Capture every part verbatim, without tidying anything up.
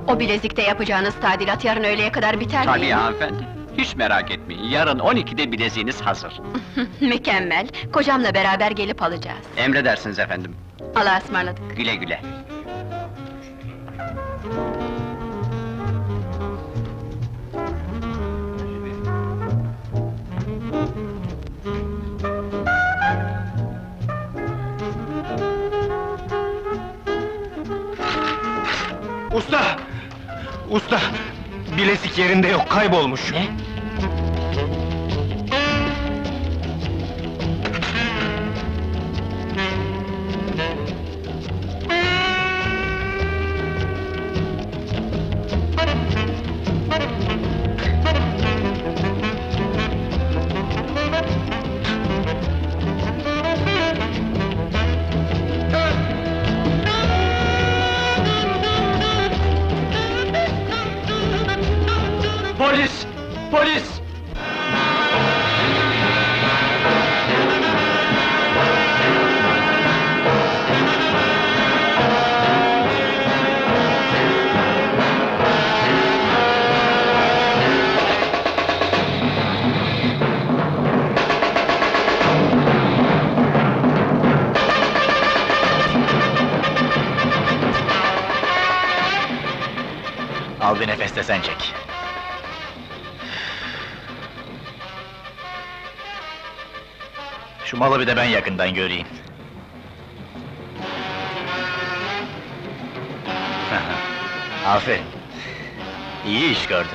O bilezikte yapacağınız tadilat yarın öğleye kadar biter Tabii değil mi? hanımefendi. Hiç merak etmeyin, yarın on ikide bileziğiniz hazır. Mükemmel, kocamla beraber gelip alacağız. Emredersiniz efendim. Allah'a ısmarladık. Güle güle. Usta! Usta! Bilezik yerinde yok, kaybolmuş. Ne? Polis! Polis! Al bir nefes de sen çek. Şu malı bir de ben yakından göreyim. Aferin. İyi iş gördün.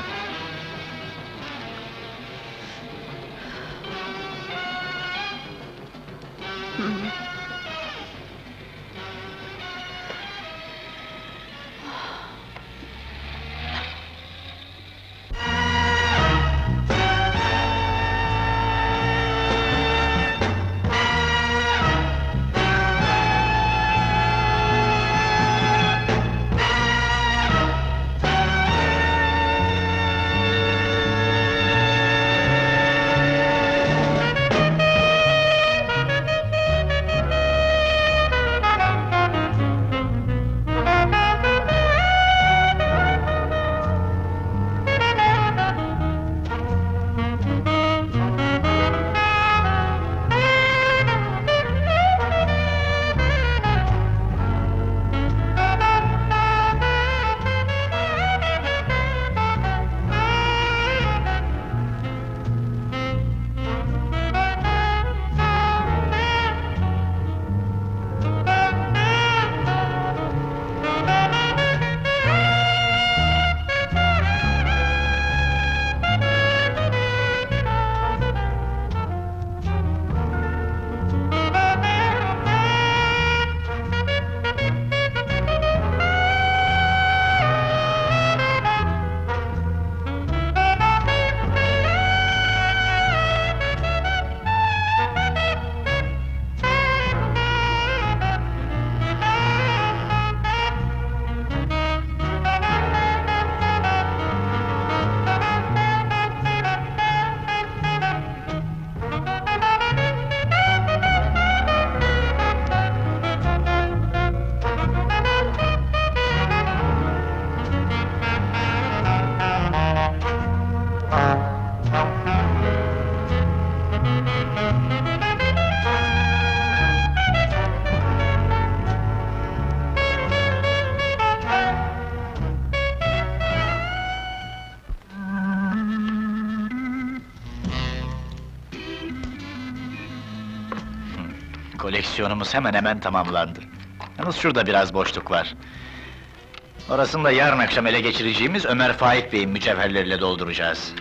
Koleksiyonumuz hemen hemen tamamlandı. Yalnız şurada biraz boşluk var. Orasını da yarın akşam ele geçireceğimiz Ömer Faik Bey'in mücevherleriyle dolduracağız.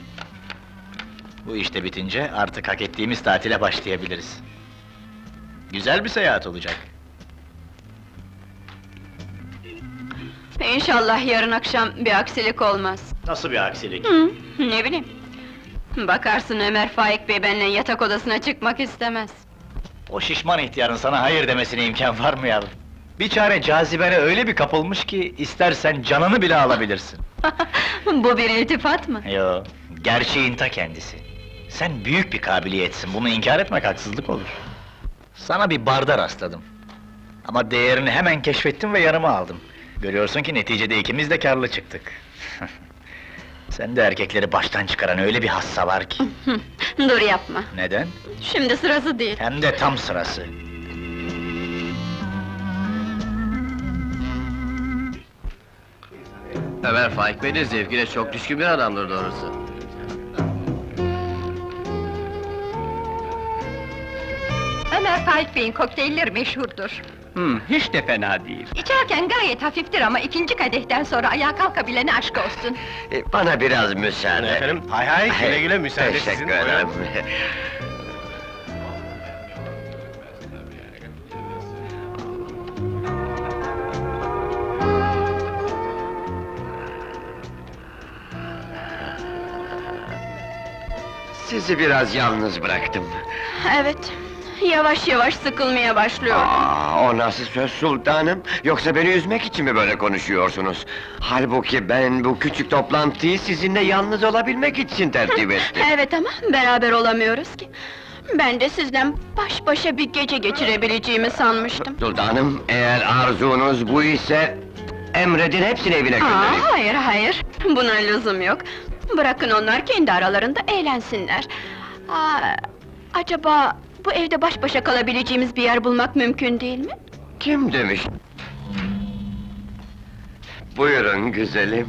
Bu işte bitince artık hak ettiğimiz tatile başlayabiliriz. Güzel bir seyahat olacak. İnşallah yarın akşam bir aksilik olmaz. Nasıl bir aksilik? Hı, ne bileyim. Bakarsın Ömer Faik Bey benimle yatak odasına çıkmak istemez. O şişman ihtiyarın sana hayır demesine imkan var mı yavrum? Bir çare cazibene öyle bir kapılmış ki, istersen canını bile alabilirsin. Bu bir iltifat mı? Yo, gerçeğin ta kendisi. Sen büyük bir kabiliyetsin, bunu inkar etmek haksızlık olur. Sana bir barda rastladım. Ama değerini hemen keşfettim ve yanıma aldım. Görüyorsun ki neticede ikimiz de kârlı çıktık. Sen de erkekleri baştan çıkaran öyle bir hassa var ki. Dur yapma, Neden? şimdi sırası değil. Hem de tam sırası. Ömer Faik Bey de zevkine çok düşkün bir adamdır doğrusu. Ömer Faik Bey'in kokteylleri meşhurdur. Hmm, hiç de fena değil. İçerken gayet hafiftir ama ikinci kadehten sonra ayağa kalkabilene aşk olsun. E, Bana biraz müsaade. Efendim, hay hay, güle güle, müsaade sizin. Teşekkür ederim. Sizi biraz yalnız bıraktım. Evet, yavaş yavaş sıkılmaya başlıyorum. Aa, o nasıl söz sultanım? Yoksa beni üzmek için mi böyle konuşuyorsunuz? Halbuki ben bu küçük toplantıyı sizinle yalnız olabilmek için tertip ettim. Evet ama beraber olamıyoruz ki. Ben de sizden baş başa bir gece geçirebileceğimi sanmıştım. Sultanım, eğer arzunuz bu ise... emredin hepsini evine Aa, göndereyim. hayır hayır, buna lüzum yok. Bırakın onlar kendi aralarında eğlensinler. Aa, acaba bu evde baş başa kalabileceğimiz bir yer bulmak mümkün değil mi? Kim demiş? Buyurun güzelim.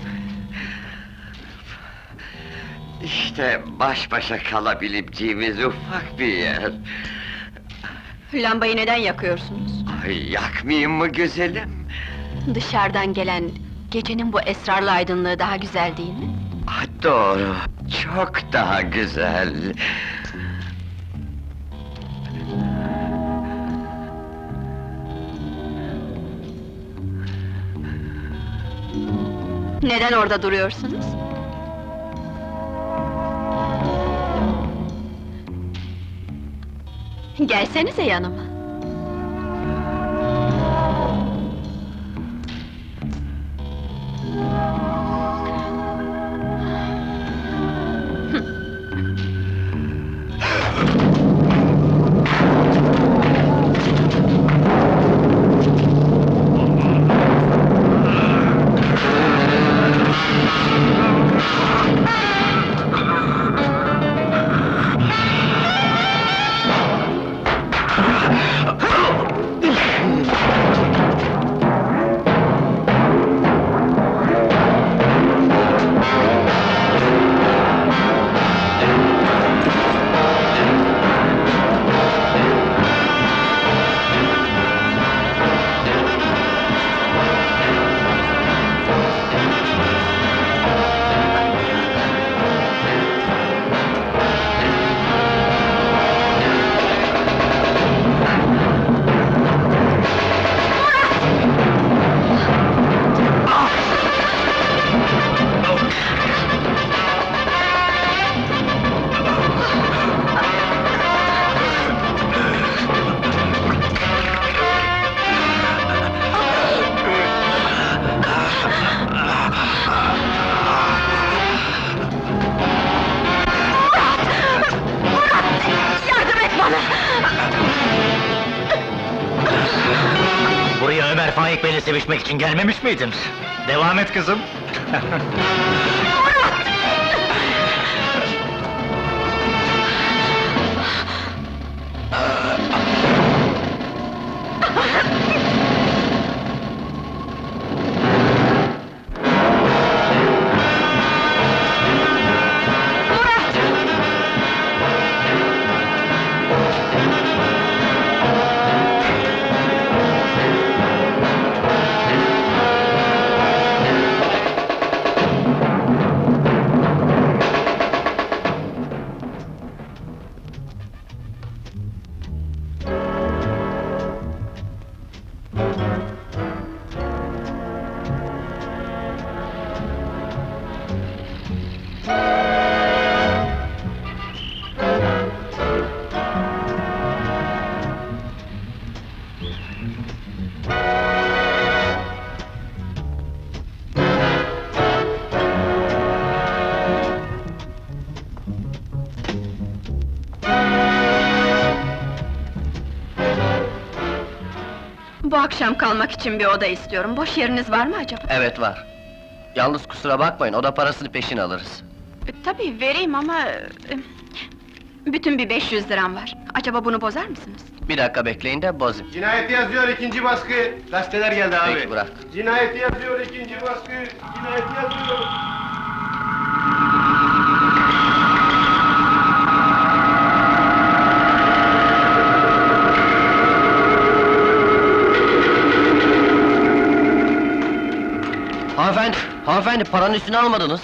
İşte baş başa kalabileceğimiz ufak bir yer. Lambayı neden yakıyorsunuz? Ay, yakmayayım mı güzelim? Dışarıdan gelen gecenin bu esrarlı aydınlığı daha güzel değil mi? Ah, doğru, çok daha güzel. Neden orada duruyorsunuz? Gelsenize yanıma. Buraya Ömer Faik Bey'le sevişmek için gelmemiş miydin? Devam et kızım. Bu akşam kalmak için bir oda istiyorum. Boş yeriniz var mı acaba? Evet var. Yalnız kusura bakmayın, oda parasını peşin alırız. E, tabii vereyim ama... e, bütün bir beş yüz liram var. Acaba bunu bozar mısınız? Bir dakika bekleyin de bozayım. Cinayeti yazıyor ikinci baskı. Gazeteler geldi abi. Peki, bırak. Cinayeti yazıyor ikinci baskı. Cinayeti yazıyor. Hanımefendi, hanımefendi paranın üstüne almadınız.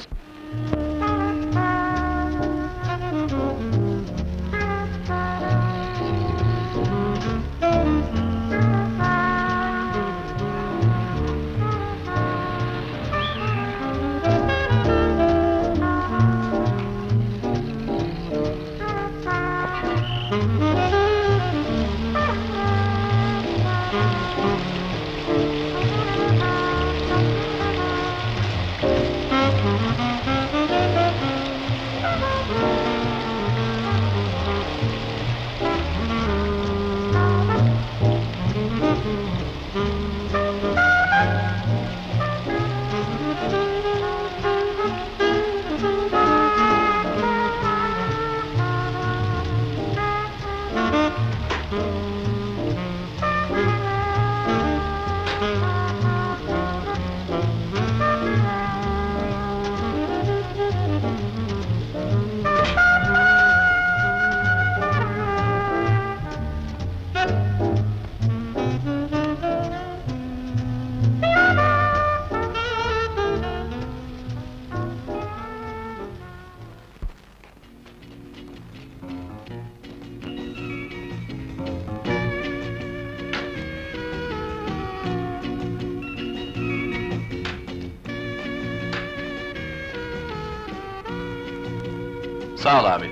Sağ ol abi.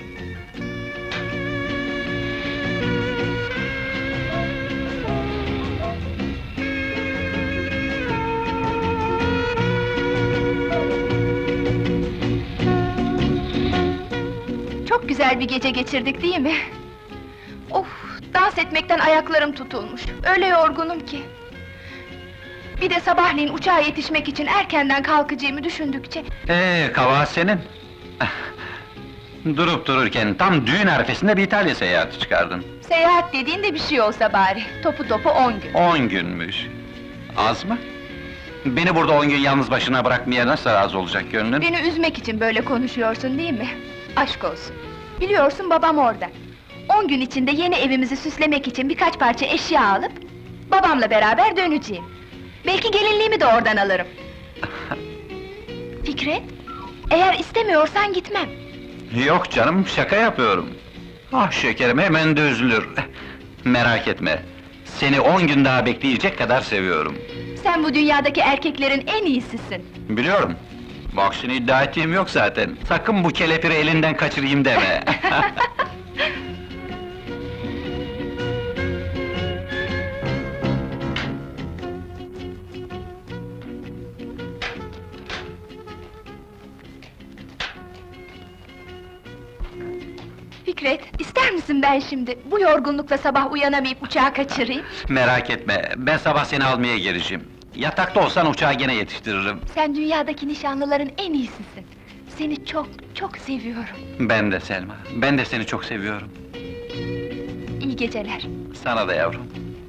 Çok güzel bir gece geçirdik değil mi? Of, dans etmekten ayaklarım tutulmuş. Öyle yorgunum ki. Bir de sabahleyin uçağa yetişmek için erkenden kalkacağımı düşündükçe... Ee, kabahat senin. Durup dururken tam düğün arifesinde bir İtalya seyahati çıkardın. Seyahat dediğin de bir şey olsa bari. Topu topu on gün. On günmüş. Az mı? Beni burada on gün yalnız başına bırakmaya nasıl razı olacak gönlün? Beni üzmek için böyle konuşuyorsun değil mi? Aşk olsun. Biliyorsun babam orada. On gün içinde yeni evimizi süslemek için birkaç parça eşya alıp... babamla beraber döneceğim. Belki gelinliğimi de oradan alırım. Fikret, eğer istemiyorsan gitmem. Yok canım, şaka yapıyorum. Ah şekerim, hemen de üzülür. Merak etme, seni on gün daha bekleyecek kadar seviyorum. Sen bu dünyadaki erkeklerin en iyisisin. Biliyorum. Bu aksini iddia ettiğim yok zaten. Sakın bu kelepiri elinden kaçırayım deme. Fikret, ister misin ben şimdi bu yorgunlukla sabah uyanamayıp uçağa kaçırayım? Merak etme, ben sabah seni almaya geleceğim. Yatakta olsan uçağı gene yetiştiririm. Sen dünyadaki nişanlıların en iyisisin. Seni çok, çok seviyorum. Ben de Selma, ben de seni çok seviyorum. İyi geceler. Sana da yavrum.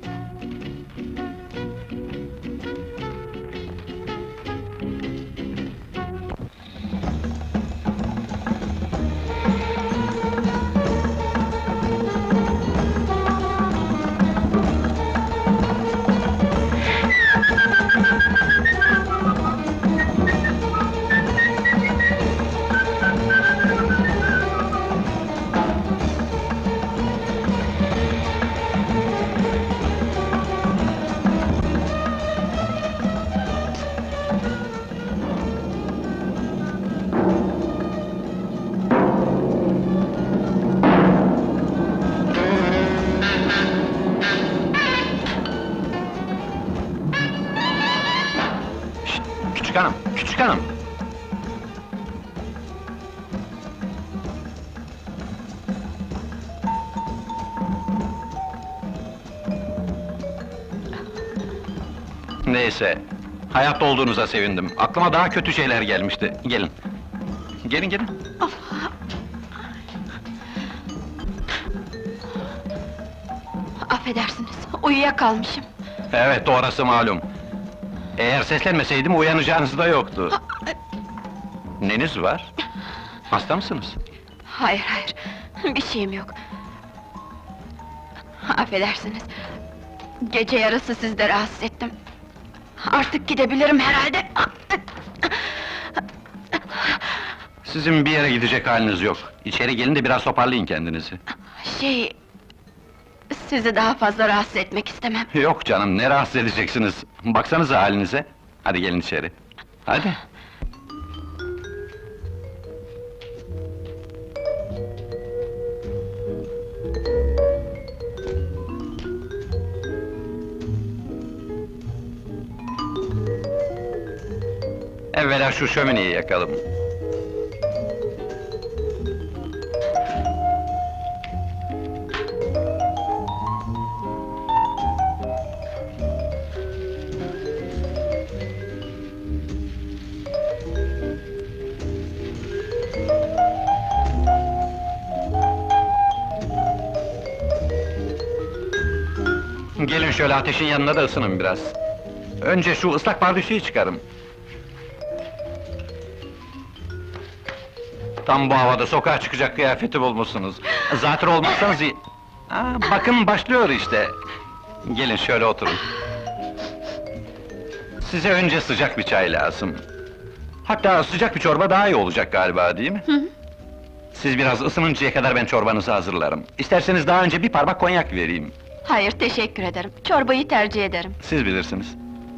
Küçük hanım, küçük hanım! Neyse, hayatta olduğunuza sevindim. Aklıma daha kötü şeyler gelmişti. Gelin. Gelin, gelin. Affedersiniz, uyuyakalmışım. Evet, orası malum. Eğer seslenmeseydim uyanacağınız da yoktu. Neniz var? Hasta mısınız? Hayır, hayır, bir şeyim yok. Affedersiniz, gece yarısı sizi de rahatsız ettim. Artık gidebilirim herhalde. Sizin bir yere gidecek haliniz yok. İçeri gelin de biraz toparlayın kendinizi. Şey... Sizi daha fazla rahatsız etmek istemem. Yok canım, ne rahatsız edeceksiniz? Baksanıza halinize. Hadi gelin içeri. Hadi. Evvela şu şömineyi yakalım. Gelin şöyle ateşin yanına da ısının biraz. Önce şu ıslak pardösüyü çıkarın. Tam bu havada sokağa çıkacak kıyafeti bulmuşsunuz. Zatürre olmazsanız iyi... Aa, bakın başlıyor işte. Gelin şöyle oturun. Size önce sıcak bir çay lazım. Hatta sıcak bir çorba daha iyi olacak galiba, değil mi? Hı hı. Siz biraz ısınıncaya kadar ben çorbanızı hazırlarım. İsterseniz daha önce bir parmak konyak vereyim. Hayır, teşekkür ederim. Çorbayı tercih ederim. Siz bilirsiniz.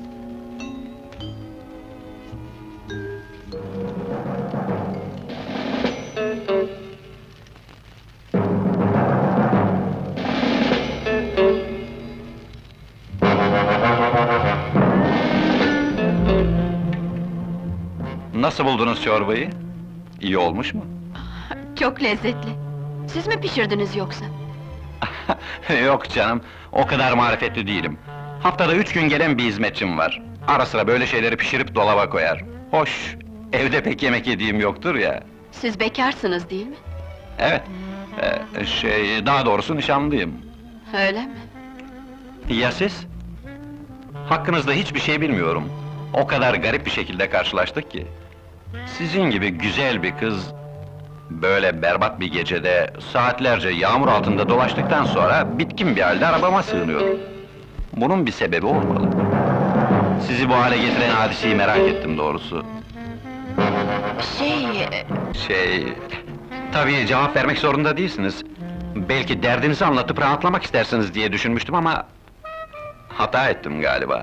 Nasıl buldunuz çorbayı? İyi olmuş mu? Çok lezzetli. Siz mi pişirdiniz yoksa? Yok canım, o kadar marifetli değilim. Haftada üç gün gelen bir hizmetçim var. Ara sıra böyle şeyleri pişirip dolaba koyar. Hoş, evde pek yemek yediğim yoktur ya. Siz bekarsınız değil mi? Evet, e, şey, daha doğrusu nişanlıyım. Öyle mi? Ya siz? Hakkınızda hiçbir şey bilmiyorum. O kadar garip bir şekilde karşılaştık ki. Sizin gibi güzel bir kız... Böyle berbat bir gecede, saatlerce yağmur altında dolaştıktan sonra... bitkin bir halde arabama sığınıyor. Bunun bir sebebi olmalı. Sizi bu hale getiren hadiseyi merak ettim doğrusu. Şey... e, Şey... Tabii cevap vermek zorunda değilsiniz. Belki derdinizi anlatıp rahatlamak istersiniz diye düşünmüştüm ama... hata ettim galiba.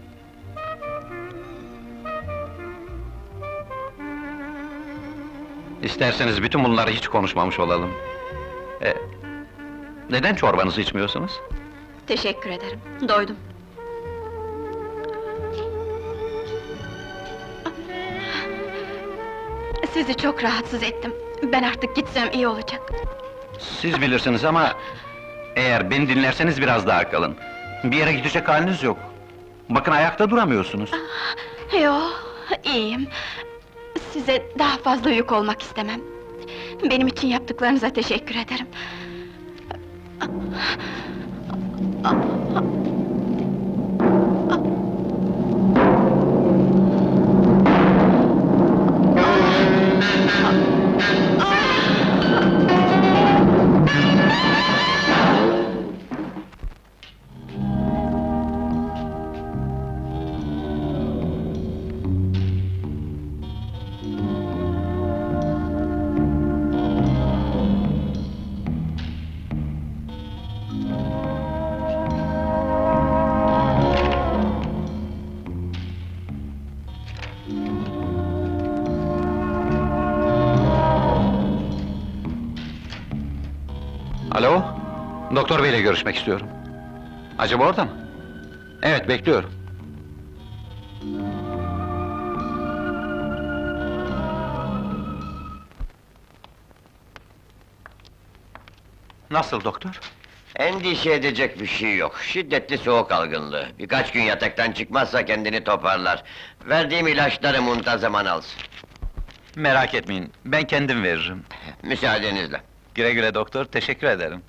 İsterseniz bütün bunları hiç konuşmamış olalım. E, neden çorbanızı içmiyorsunuz? Teşekkür ederim, doydum. Sizi çok rahatsız ettim. Ben artık gitsem iyi olacak. Siz bilirsiniz ama... eğer beni dinlerseniz biraz daha kalın. Bir yere gidecek haliniz yok. Bakın ayakta duramıyorsunuz. Yo, iyiyim. Size daha fazla yük olmak istemem. Benim için yaptıklarınıza teşekkür ederim. Alo? Doktor beyle görüşmek istiyorum. Acaba orada mı? Evet, bekliyorum. Nasıl doktor? Endişe edecek bir şey yok. Şiddetli soğuk algınlığı. Birkaç gün yataktan çıkmazsa kendini toparlar. Verdiğim ilaçları muntazaman alsın. Merak etmeyin, ben kendim veririm. Müsaadenizle. Güle güle doktor, teşekkür ederim.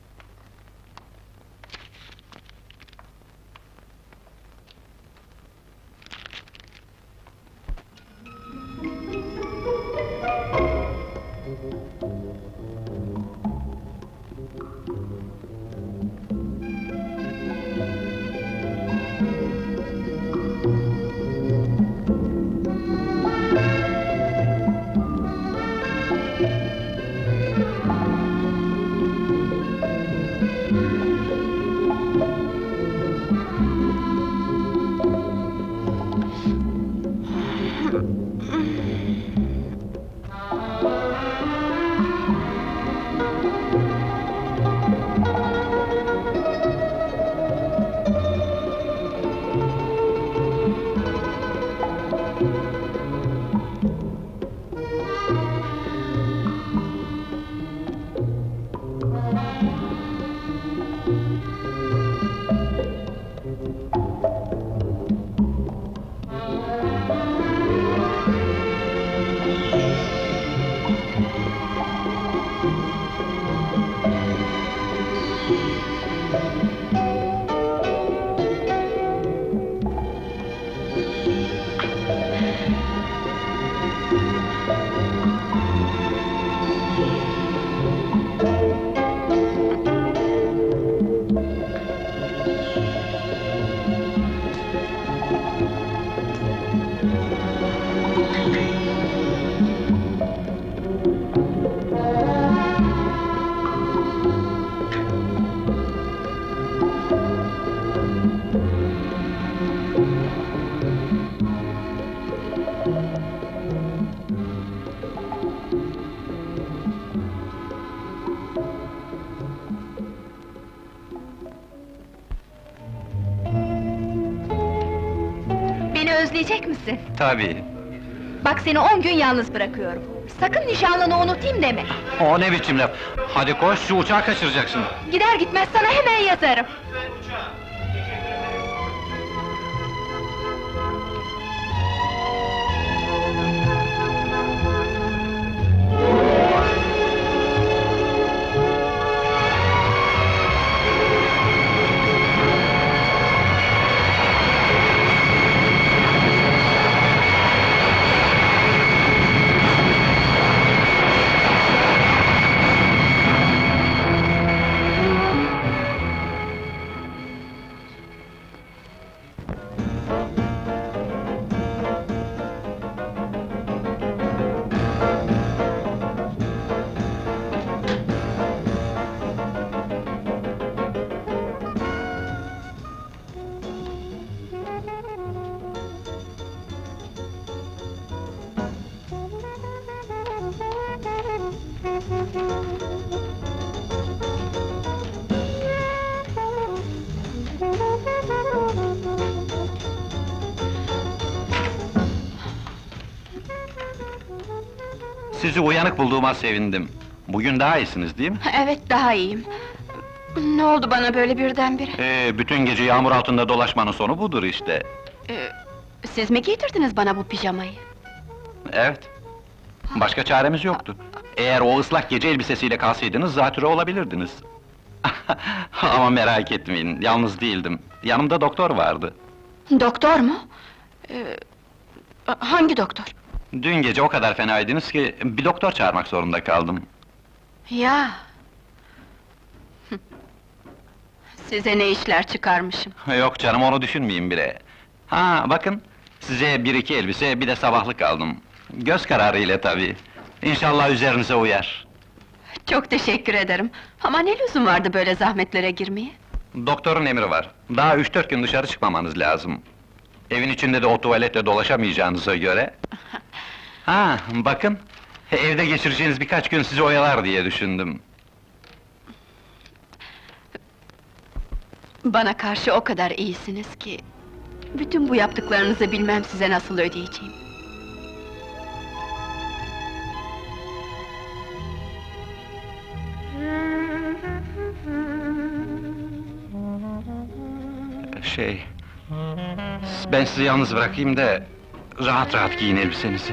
Beni özleyecek misin? Tabii. Bak seni on gün yalnız bırakıyorum. Sakın nişanlını unutayım deme. O ne biçim laf? Hadi koş, şu uçağı kaçıracaksın. Gider gitmez sana hemen yazarım. Sizi uyanık bulduğuma sevindim. Bugün daha iyisiniz değil mi? Evet, daha iyiyim. Ne oldu bana böyle birdenbire? Ee, bütün gece yağmur altında dolaşmanın sonu budur işte. Ee, siz mi giydirdiniz bana bu pijamayı? Evet. Başka çaremiz yoktu. Eğer o ıslak gece elbisesiyle kalsaydınız zatürre olabilirdiniz. Ama merak etmeyin, yalnız değildim. Yanımda doktor vardı. Doktor mu? Ee, hangi doktor? Dün gece o kadar fenaydınız ki bir doktor çağırmak zorunda kaldım. Ya! Size ne işler çıkarmışım? Yok canım, onu düşünmeyin bile. Ha bakın, size bir iki elbise, bir de sabahlık aldım. Göz kararı ile tabii. İnşallah üzerinize uyar. Çok teşekkür ederim. Ama ne lüzum vardı böyle zahmetlere girmeye? Doktorun emri var. Daha üç dört gün dışarı çıkmamanız lazım. Evin içinde de o tuvaletle dolaşamayacağınıza göre... Ha, bakın, evde geçireceğiniz birkaç gün sizi oyalar diye düşündüm. Bana karşı o kadar iyisiniz ki... bütün bu yaptıklarınızı bilmem size nasıl ödeyeceğim. Şey... Ben sizi yalnız bırakayım da... Rahat rahat giyin elbisenizi.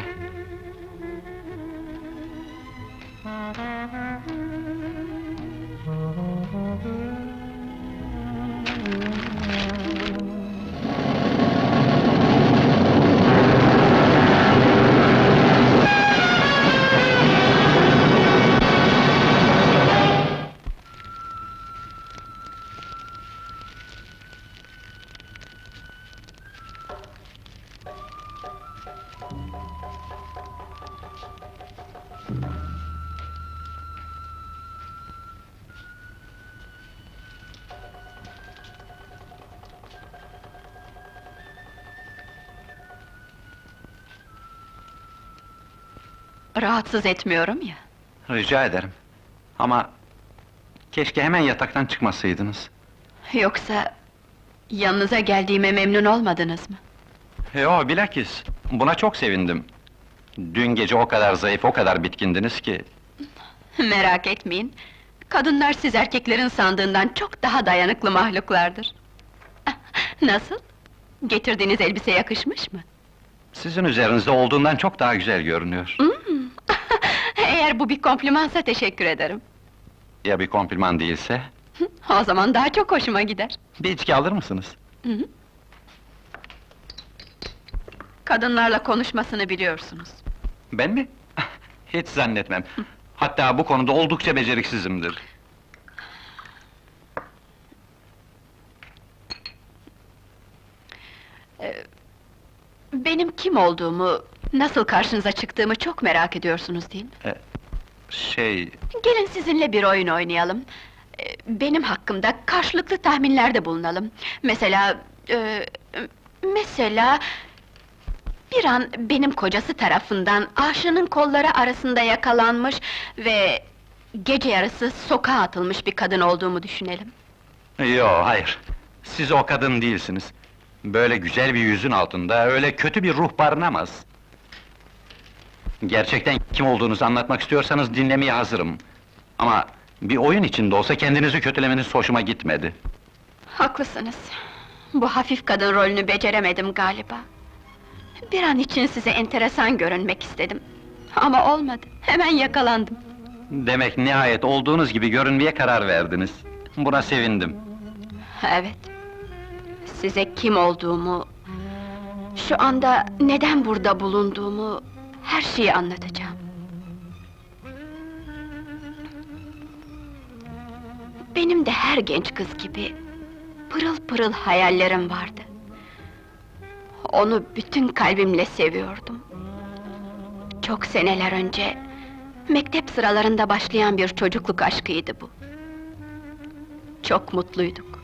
Rahatsız etmiyorum ya. Rica ederim. Ama... Keşke hemen yataktan çıkmasaydınız. Yoksa... Yanınıza geldiğime memnun olmadınız mı? Yo, bilakis. Buna çok sevindim. Dün gece o kadar zayıf, o kadar bitkindiniz ki... Merak etmeyin. Kadınlar siz erkeklerin sandığından çok daha dayanıklı mahluklardır. Nasıl? Getirdiğiniz elbise yakışmış mı? Sizin üzerinizde olduğundan çok daha güzel görünüyor. Hmm. Eğer bu bir komplimansa teşekkür ederim. Ya bir kompliman değilse? O zaman daha çok hoşuma gider. Bir içki alır mısınız? Hı hı. Kadınlarla konuşmasını biliyorsunuz. Ben mi? Hiç zannetmem. Hatta bu konuda oldukça beceriksizimdir. Benim kim olduğumu, nasıl karşınıza çıktığımı çok merak ediyorsunuz değil mi? Şey... Gelin sizinle bir oyun oynayalım. Ee, Benim hakkımda karşılıklı tahminlerde bulunalım. Mesela... e, mesela... Bir an benim kocası tarafından aşığının kolları arasında yakalanmış ve... Gece yarısı sokağa atılmış bir kadın olduğumu düşünelim. Yo, hayır. Siz o kadın değilsiniz. Böyle güzel bir yüzün altında öyle kötü bir ruh barınamaz. Gerçekten kim olduğunuzu anlatmak istiyorsanız dinlemeye hazırım. Ama bir oyun içinde olsa kendinizi kötülemeniz hoşuma gitmedi. Haklısınız. Bu hafif kadın rolünü beceremedim galiba. Bir an için size enteresan görünmek istedim. Ama olmadı, hemen yakalandım. Demek nihayet olduğunuz gibi görünmeye karar verdiniz. Buna sevindim. Evet. Size kim olduğumu... Şu anda neden burada bulunduğumu... Her şeyi anlatacağım. Benim de her genç kız gibi... Pırıl pırıl hayallerim vardı. Onu bütün kalbimle seviyordum. Çok seneler önce... Mektep sıralarında başlayan bir çocukluk aşkıydı bu. Çok mutluyduk.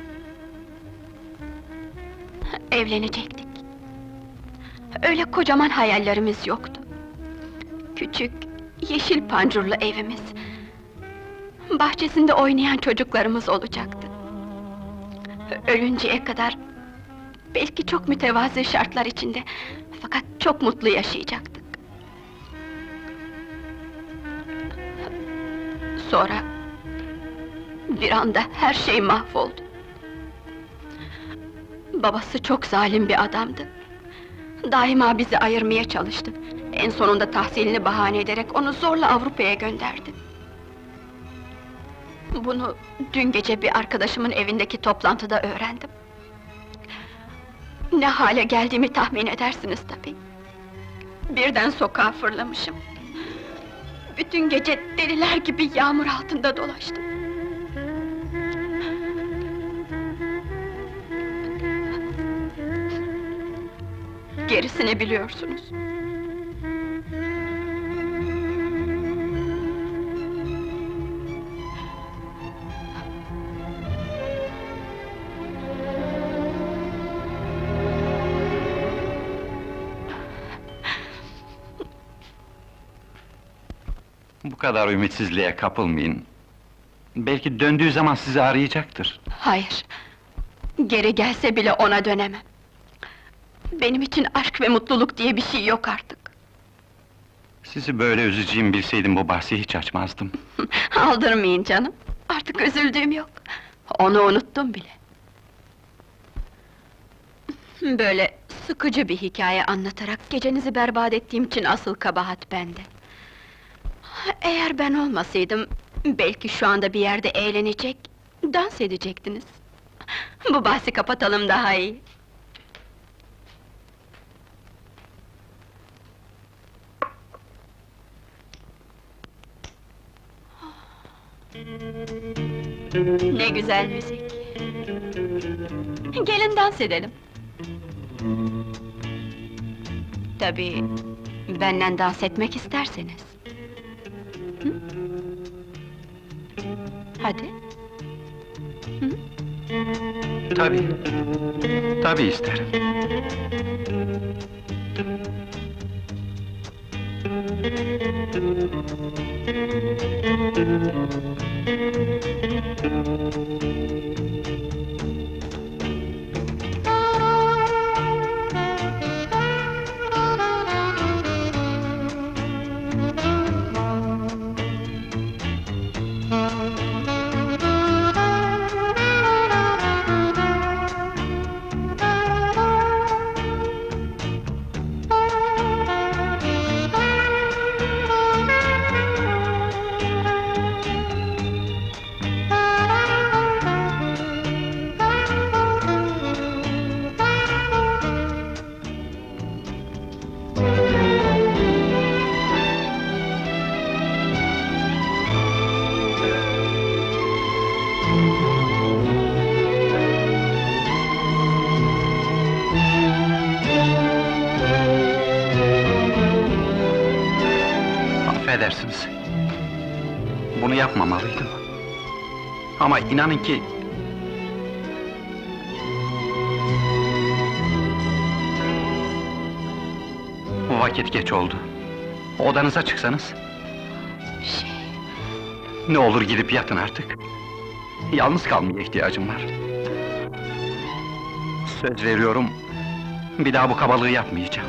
Evlenecektik. Öyle kocaman hayallerimiz yoktu. Küçük, yeşil pancurlu evimiz... Bahçesinde oynayan çocuklarımız olacaktı. Ölünceye kadar... Belki çok mütevazı şartlar içinde... Fakat çok mutlu yaşayacaktık. Sonra... Bir anda her şey mahvoldu. Babası çok zalim bir adamdı. Daima bizi ayırmaya çalıştı. En sonunda tahsilini bahane ederek onu zorla Avrupa'ya gönderdi. Bunu dün gece bir arkadaşımın evindeki toplantıda öğrendim. Ne hale geldiğimi tahmin edersiniz tabii. Birden sokağa fırlamışım. Bütün gece deliler gibi yağmur altında dolaştım. Gerisini biliyorsunuz. Bu kadar ümitsizliğe kapılmayın. Belki döndüğü zaman sizi arayacaktır. Hayır. Geri gelse bile ona dönemem. Benim için aşk ve mutluluk diye bir şey yok artık. Sizi böyle üzeceğimi bilseydim bu bahsi hiç açmazdım. Aldırmayın canım. Artık üzüldüğüm yok. Onu unuttum bile. Böyle sıkıcı bir hikaye anlatarak gecenizi berbat ettiğim için asıl kabahat bende. Eğer ben olmasaydım, belki şu anda bir yerde eğlenecek, dans edecektiniz. Bu bahsi kapatalım daha iyi. Ne güzel müzik! Gelin dans edelim. Tabii, benden dans etmek isterseniz. Hı? Hadi. Tabii, tabii isterim. Affedersiniz. Bunu yapmamalıydım. Ama inanın ki... Vakit geç oldu. Odanıza çıksanız. Şey, Ne olur gidip yatın artık. Yalnız kalmaya ihtiyacım var. Söz veriyorum, bir daha bu kabalığı yapmayacağım.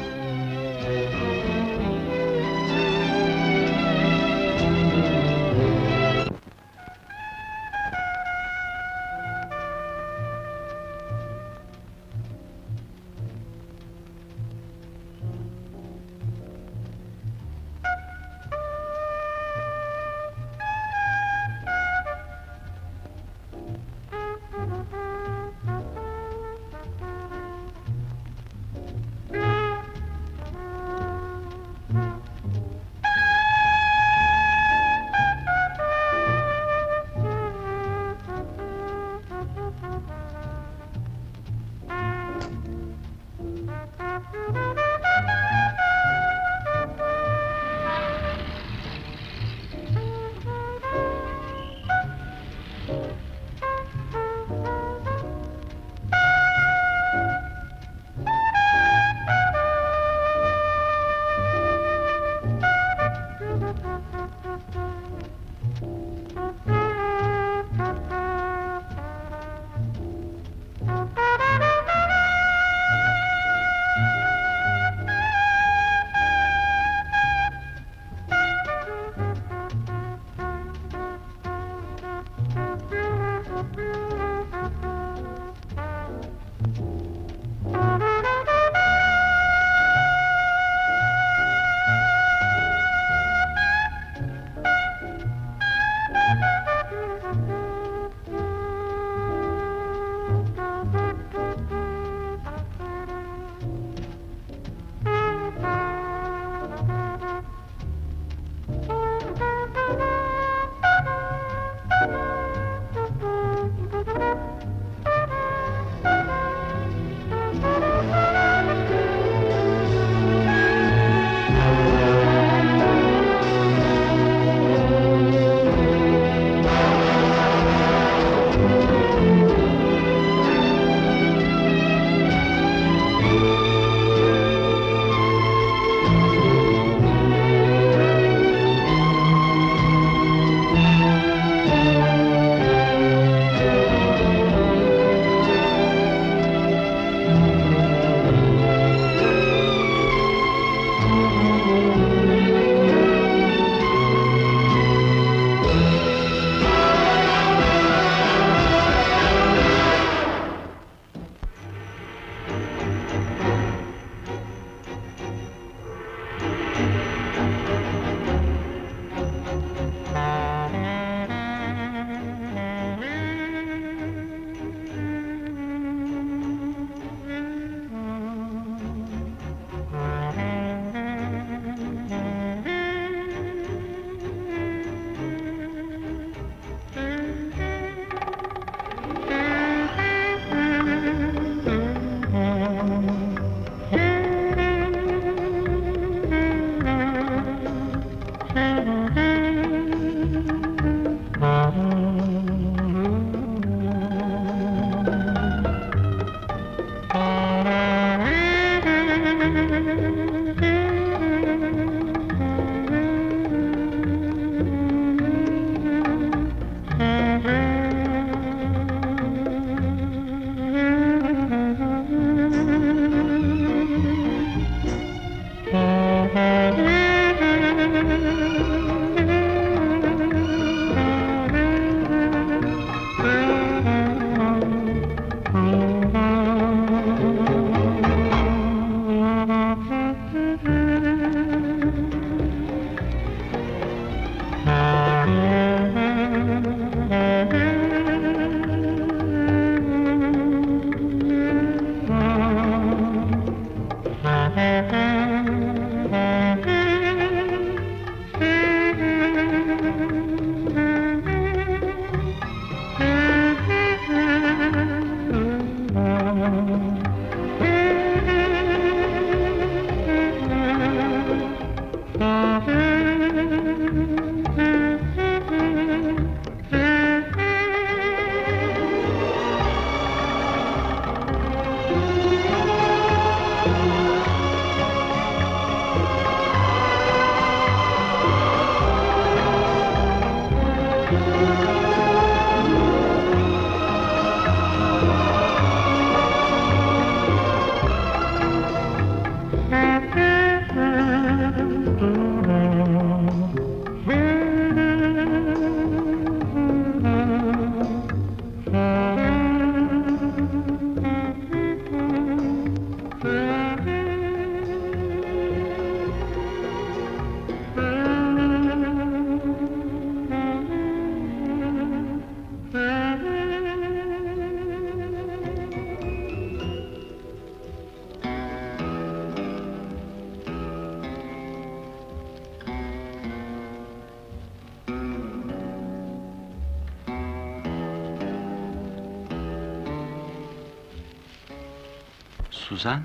Suzan?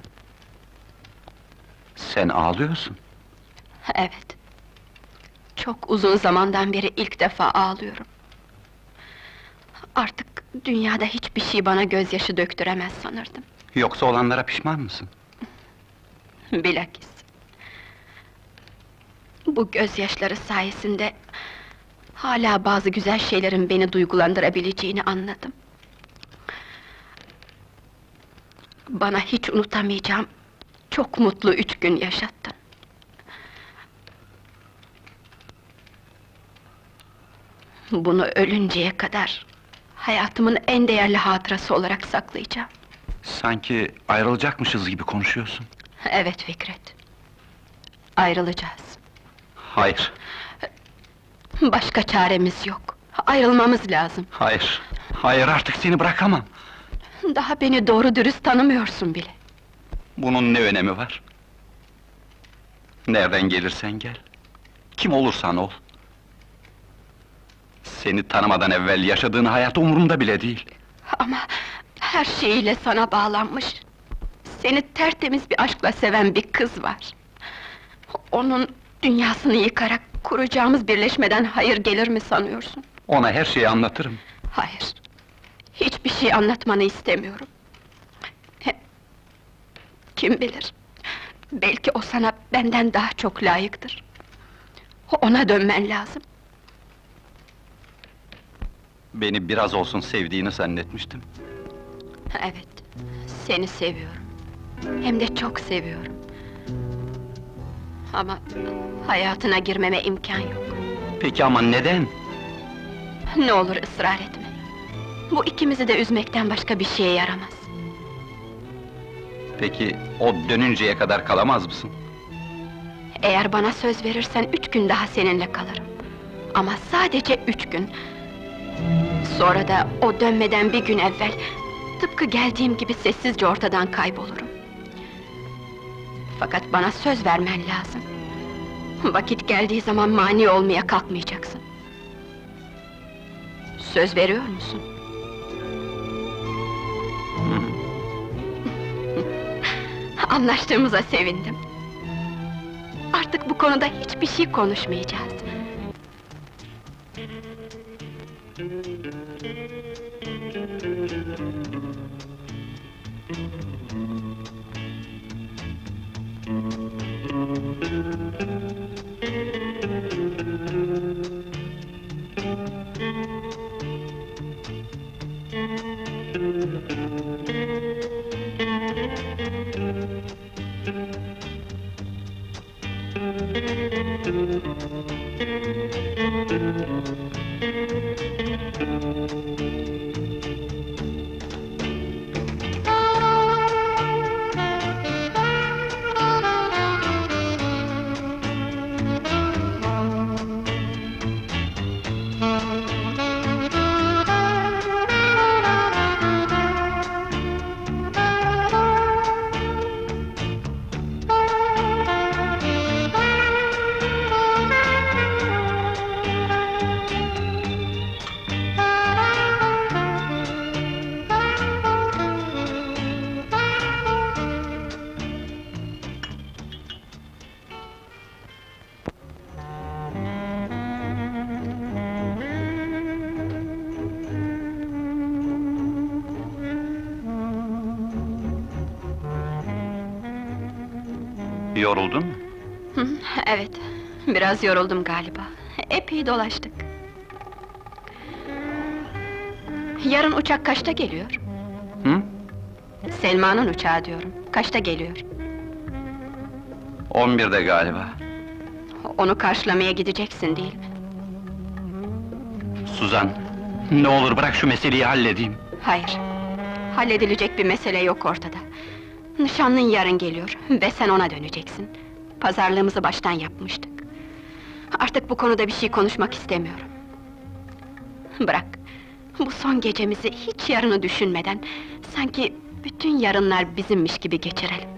Sen ağlıyorsun. Evet. Çok uzun zamandan beri ilk defa ağlıyorum. Artık dünyada hiçbir şey bana gözyaşı döktüremez sanırdım. Yoksa olanlara pişman mısın? Bilakis. Bu gözyaşları sayesinde hala bazı güzel şeylerin beni duygulandırabileceğini anladım. Bana hiç unutamayacağım çok mutlu üç gün yaşattın. Bunu ölünceye kadar hayatımın en değerli hatırası olarak saklayacağım. Sanki ayrılacakmışız gibi konuşuyorsun. Evet Fikret. Ayrılacağız. Hayır, Başka çaremiz yok. Ayrılmamız lazım. hayır. Hayır, artık seni bırakamam. Daha beni doğru dürüst tanımıyorsun bile. Bunun ne önemi var? Nereden gelirsen gel. Kim olursan ol. Seni tanımadan evvel yaşadığın hayat umurumda bile değil. Ama her şeyiyle sana bağlanmış, seni tertemiz bir aşkla seven bir kız var. Onun dünyasını yıkarak kuracağımız birleşmeden hayır gelir mi sanıyorsun? Ona her şeyi anlatırım. Hayır, hiçbir şey anlatmanı istemiyorum. He- Kim bilir, belki o sana benden daha çok layıktır. Ona dönmen lazım. Beni biraz olsun sevdiğini zannetmiştim. Evet, seni seviyorum. Hem de çok seviyorum. Ama hayatına girmeme imkan yok. Peki ama neden? Ne olur ısrar etme. Bu ikimizi de üzmekten başka bir şeye yaramaz. Peki o dönünceye kadar kalamaz mısın? Eğer bana söz verirsen üç gün daha seninle kalırım. Ama sadece üç gün. Sonra da o dönmeden bir gün evvel, tıpkı geldiğim gibi sessizce ortadan kaybolurum. Fakat bana söz vermen lazım. Vakit geldiği zaman mani olmaya kalkmayacaksın. Söz veriyor musun? Anlaştığımıza sevindim. Artık bu konuda hiçbir şey konuşmayacağız. Yoruldun mu? Hı, evet, biraz yoruldum galiba. Epey dolaştık. Yarın uçak kaçta geliyor? Hı? Selma'nın uçağı diyorum. Kaçta geliyor? On birde galiba. Onu karşılamaya gideceksin değil mi? Suzan, ne olur bırak şu meseleyi halledeyim. Hayır. Halledilecek bir mesele yok ortada. Nişanlın yarın geliyor ve sen ona döneceksin. Pazarlığımızı baştan yapmıştık. Artık bu konuda bir şey konuşmak istemiyorum. Bırak. Bu son gecemizi hiç yarını düşünmeden, sanki bütün yarınlar bizimmiş gibi geçirelim.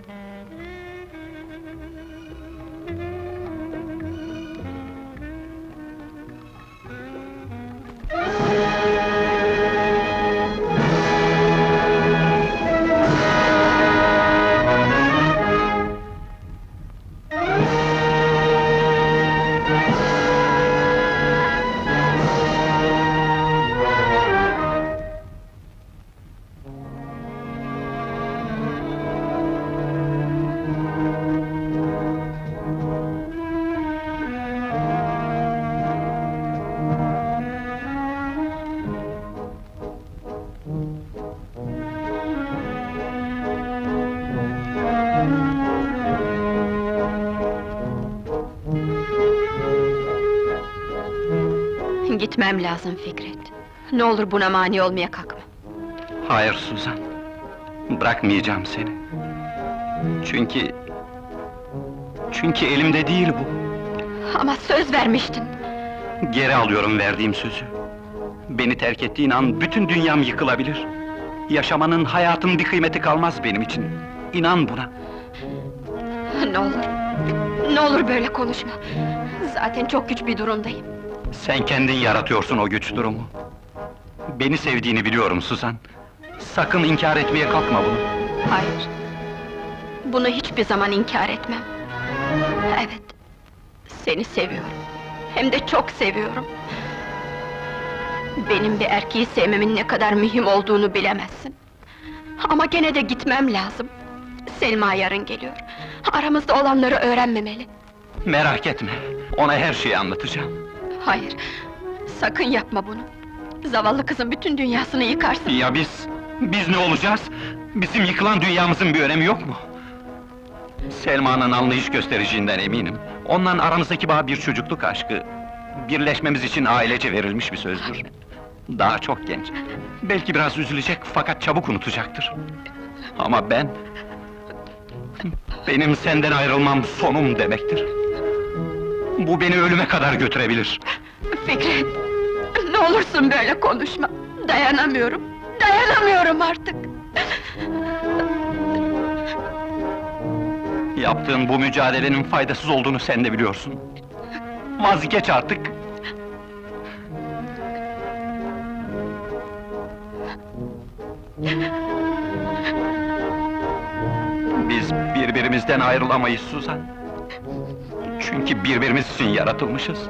gitmem lazım Fikret. Ne olur buna mani olmaya kalkma. Hayır Suzan, bırakmayacağım seni. Çünkü... Çünkü elimde değil bu. Ama söz vermiştin. Geri alıyorum verdiğim sözü. Beni terk ettiğin an bütün dünyam yıkılabilir. Yaşamanın, hayatın bir kıymeti kalmaz benim için. İnan buna. Ne olur, ne olur böyle konuşma. Zaten çok güç bir durumdayım. Sen kendin yaratıyorsun o güç durumu. Beni sevdiğini biliyorum Suzan. Sakın inkar etmeye kalkma bunu. Hayır. Bunu hiçbir zaman inkar etmem. Evet. Seni seviyorum. Hem de çok seviyorum. Benim bir erkeği sevmemin ne kadar mühim olduğunu bilemezsin. Ama gene de gitmem lazım. Selma yarın geliyor. Aramızda olanları öğrenmemeli. Merak etme, ona her şeyi anlatacağım. Hayır, sakın yapma bunu. Zavallı kızın bütün dünyasını yıkarsın. Ya biz, biz ne olacağız? Bizim yıkılan dünyamızın bir önemi yok mu? Selma'nın anlayış göstereceğinden eminim. Onunla aramızdaki bağ bir çocukluk aşkı. Birleşmemiz için ailece verilmiş bir sözdür. Daha çok genç. Belki biraz üzülecek fakat çabuk unutacaktır. Ama ben... Benim senden ayrılmam sonum demektir. Bu beni ölüme kadar götürebilir. Fikret, ne olursun böyle konuşma. Dayanamıyorum, dayanamıyorum artık. Yaptığın bu mücadelenin faydasız olduğunu sen de biliyorsun. Vazgeç artık! Biz birbirimizden ayrılamayız Suzan. Çünkü birbirimiz için yaratılmışız.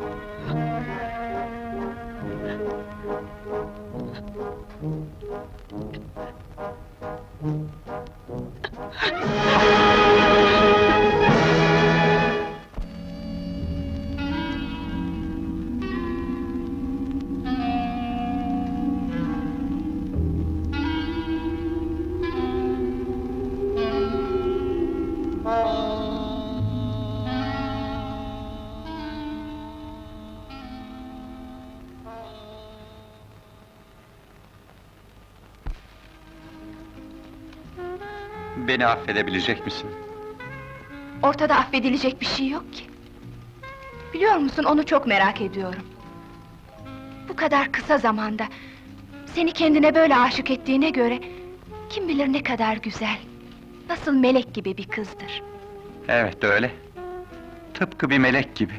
Beni affedebilecek misin? Ortada affedilecek bir şey yok ki. Biliyor musun, onu çok merak ediyorum. Bu kadar kısa zamanda... ...seni kendine böyle aşık ettiğine göre... ...kim bilir ne kadar güzel... ...nasıl melek gibi bir kızdır. Evet öyle. Tıpkı bir melek gibi.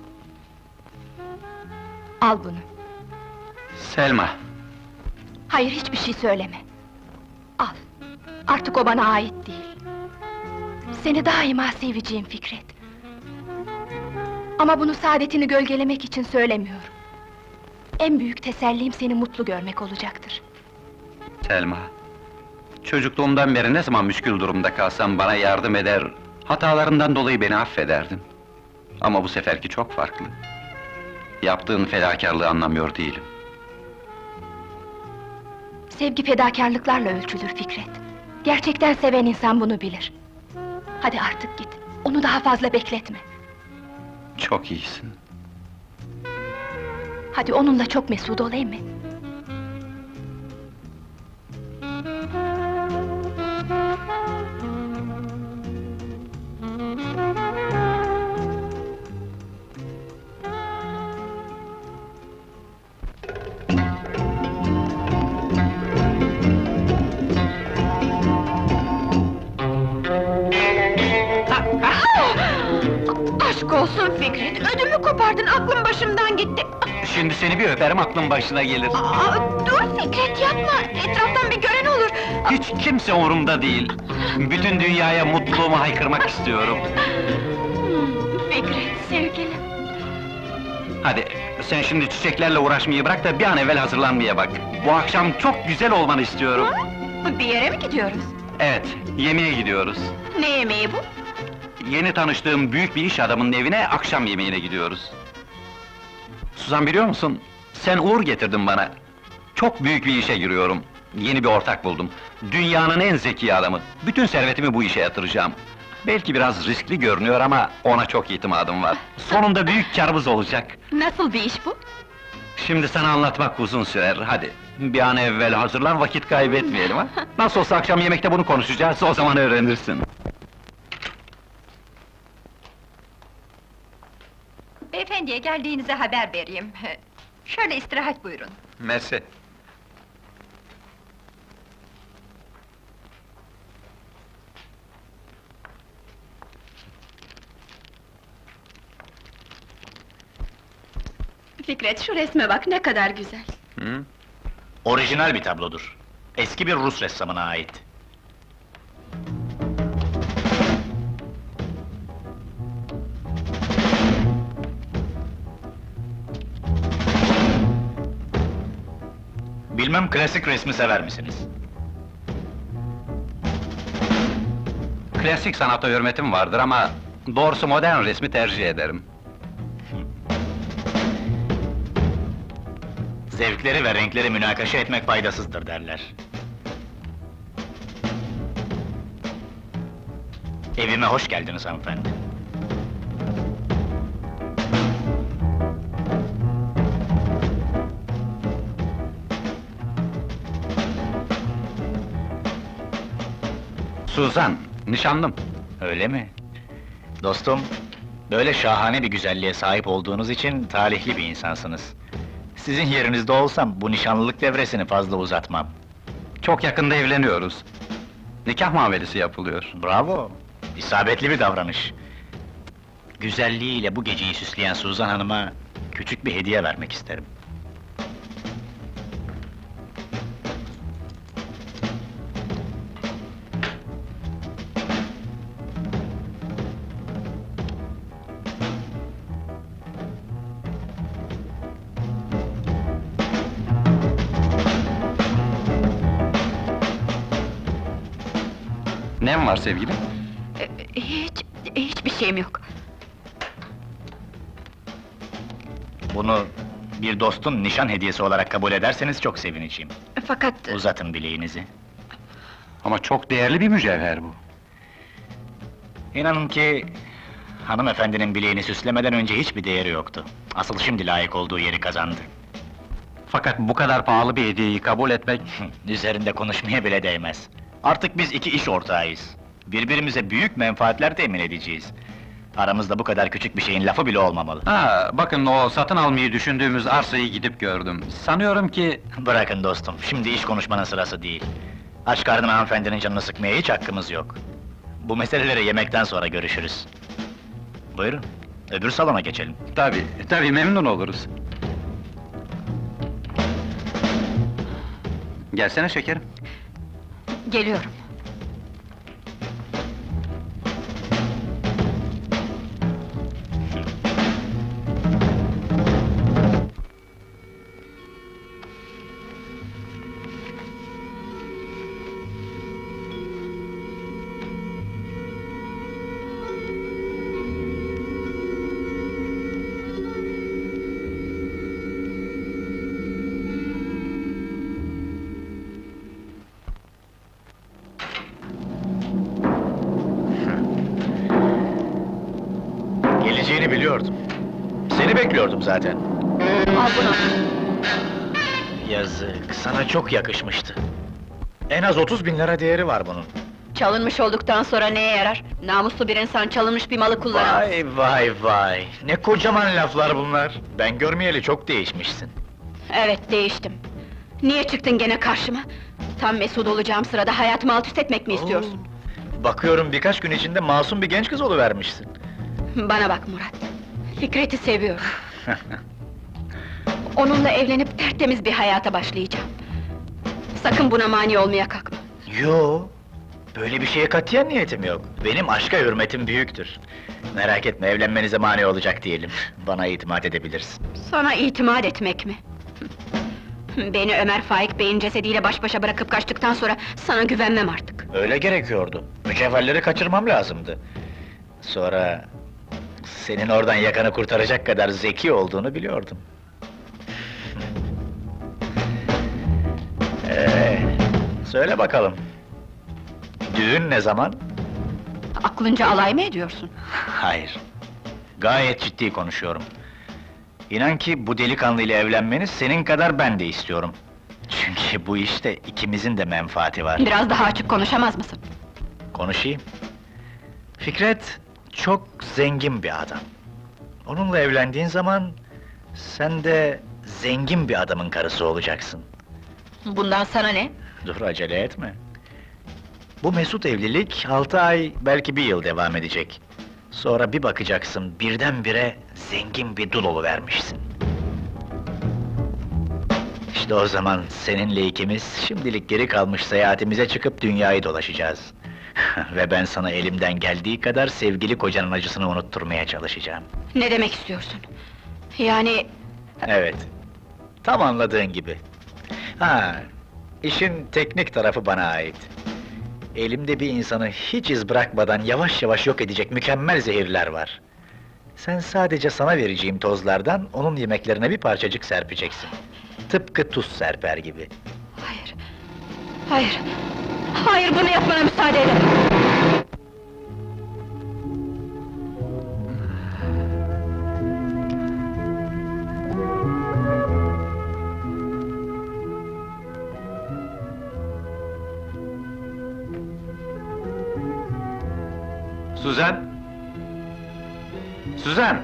Al bunu. Selma, Hayır, hiçbir şey söyleme. Al. Artık o bana ait değil. Seni daima seveceğim Fikret. Ama bunu saadetini gölgelemek için söylemiyorum. En büyük tesellim seni mutlu görmek olacaktır. Selma. Çocukluğumdan beri ne zaman müşkül durumda kalsam bana yardım eder... ...hatalarından dolayı beni affederdin. Ama bu seferki çok farklı. Yaptığın fedakarlığı anlamıyor değilim. Sevgi fedakarlıklarla ölçülür Fikret. Gerçekten seven insan bunu bilir. Hadi artık git, onu daha fazla bekletme. Çok iyisin. Hadi onunla çok mesut olayım mı? Aşk olsun Fikret, ödümü kopardın, aklım başımdan gitti. Şimdi seni bir öperim, aklın başına gelir. Aa, dur Fikret, yapma! Etraftan bir gören olur! Hiç kimse umurumda değil. Bütün dünyaya mutluluğumu haykırmak istiyorum. Hmm, Fikret, sevgilim! Hadi, sen şimdi çiçeklerle uğraşmayı bırak da bir an evvel hazırlanmaya bak. Bu akşam çok güzel olmanı istiyorum. Bir yere mi gidiyoruz? Evet, yemeğe gidiyoruz. Ne yemeği bu? Yeni tanıştığım büyük bir iş adamının evine akşam yemeğine gidiyoruz. Suzan, biliyor musun? Sen uğur getirdin bana. Çok büyük bir işe giriyorum. Yeni bir ortak buldum. Dünyanın en zeki adamı. Bütün servetimi bu işe yatıracağım. Belki biraz riskli görünüyor ama ona çok itimadım var. Sonunda büyük kârımız olacak. Nasıl bir iş bu? Şimdi sana anlatmak uzun sürer, hadi. Bir an evvel hazırlan, vakit kaybetmeyelim ha? Nasıl olsa akşam yemekte bunu konuşacağız, o zaman öğrenirsin. Beyefendiye geldiğinize haber vereyim. Şöyle istirahat buyurun. Mersi. Fikret, şu resme bak, ne kadar güzel. Hı? Orijinal bir tablodur. Eski bir Rus ressamına ait. Bilmem klasik resmi sever misiniz? Klasik sanata hürmetim vardır ama... doğrusu modern resmi tercih ederim. Zevkleri ve renkleri münakaşa etmek faydasızdır derler. Evime hoş geldiniz hanımefendi. Suzan, nişanlım. Öyle mi? Dostum, böyle şahane bir güzelliğe sahip olduğunuz için talihli bir insansınız. Sizin yerinizde olsam bu nişanlılık devresini fazla uzatmam. Çok yakında evleniyoruz. Nikah muamelesi yapılıyor. Bravo! İsabetli bir davranış. Güzelliğiyle bu geceyi süsleyen Suzan Hanım'a küçük bir hediye vermek isterim. Ne var sevgilim? Ee, Hiç, hiçbir şeyim yok. Bunu bir dostun nişan hediyesi olarak kabul ederseniz çok sevineceğim. Fakat... Uzatın bileğinizi. Ama çok değerli bir mücevher bu. İnanın ki... hanımefendinin bileğini süslemeden önce hiçbir değeri yoktu. Asıl şimdi layık olduğu yeri kazandı. Fakat bu kadar pahalı bir hediyeyi kabul etmek... Üzerinde konuşmaya bile değmez. Artık biz iki iş ortağıyız. Birbirimize büyük menfaatler temin edeceğiz. Aramızda bu kadar küçük bir şeyin lafı bile olmamalı. Ha, bakın o satın almayı düşündüğümüz arsayı gidip gördüm. Sanıyorum ki... Bırakın dostum, şimdi iş konuşmanın sırası değil. Aç karnına hanımefendinin canını sıkmaya hiç hakkımız yok. Bu meseleleri yemekten sonra görüşürüz. Buyurun, öbür salona geçelim. Tabii, tabii memnun oluruz. Gelsene şekerim. Geliyorum. Geleceğini biliyordum. Seni bekliyordum zaten. Al bunu. Yazık, sana çok yakışmıştı. En az otuz bin lira değeri var bunun. Çalınmış olduktan sonra neye yarar? Namuslu bir insan çalınmış bir malı kullanamaz. Vay vay vay! Ne kocaman laflar bunlar! Ben görmeyeli çok değişmişsin. Evet, değiştim. Niye çıktın gene karşıma? Tam mesut olacağım sırada hayatımı alt üst etmek mi istiyorsun? Oo, bakıyorum birkaç gün içinde masum bir genç kız oluvermişsin. Bana bak Murat, Fikret'i seviyorum. Onunla evlenip tertemiz bir hayata başlayacağım. Sakın buna mani olmaya kalkma. Yo, böyle bir şeye katiyen niyetim yok. Benim aşka hürmetim büyüktür. Merak etme, evlenmenize mani olacak diyelim. Bana itimat edebilirsin. Sana itimat etmek mi? Beni Ömer Faik Bey'in cesediyle baş başa bırakıp kaçtıktan sonra sana güvenmem artık. Öyle gerekiyordu. Mücevherleri kaçırmam lazımdı. Sonra... senin oradan yakanı kurtaracak kadar zeki olduğunu biliyordum. Ee, söyle bakalım. Düğün ne zaman? Aklınca alay mı ediyorsun? Hayır. Gayet ciddi konuşuyorum. İnan ki bu delikanlı ile evlenmeni senin kadar ben de istiyorum. Çünkü bu işte ikimizin de menfaati var. Biraz daha açık konuşamaz mısın? Konuşayım. Fikret çok zengin bir adam. Onunla evlendiğin zaman sen de zengin bir adamın karısı olacaksın. Bundan sana ne? Dur acele etme. Bu mesut evlilik altı ay, belki bir yıl devam edecek. Sonra bir bakacaksın birdenbire zengin bir dul vermişsin. İşte o zaman seninle ikimiz şimdilik geri kalmış seyahatimize çıkıp dünyayı dolaşacağız. Ve ben sana elimden geldiği kadar sevgili kocanın acısını unutturmaya çalışacağım. Ne demek istiyorsun? Yani... Evet, tam anladığın gibi. Ha, işin teknik tarafı bana ait. Elimde bir insanı hiç iz bırakmadan yavaş yavaş yok edecek mükemmel zehirler var. Sen sadece sana vereceğim tozlardan onun yemeklerine bir parçacık serpeceksin. Tıpkı tuz serper gibi. Hayır... Hayır... Hayır, bunu yapmana müsaade edemem! Suzan! Suzan!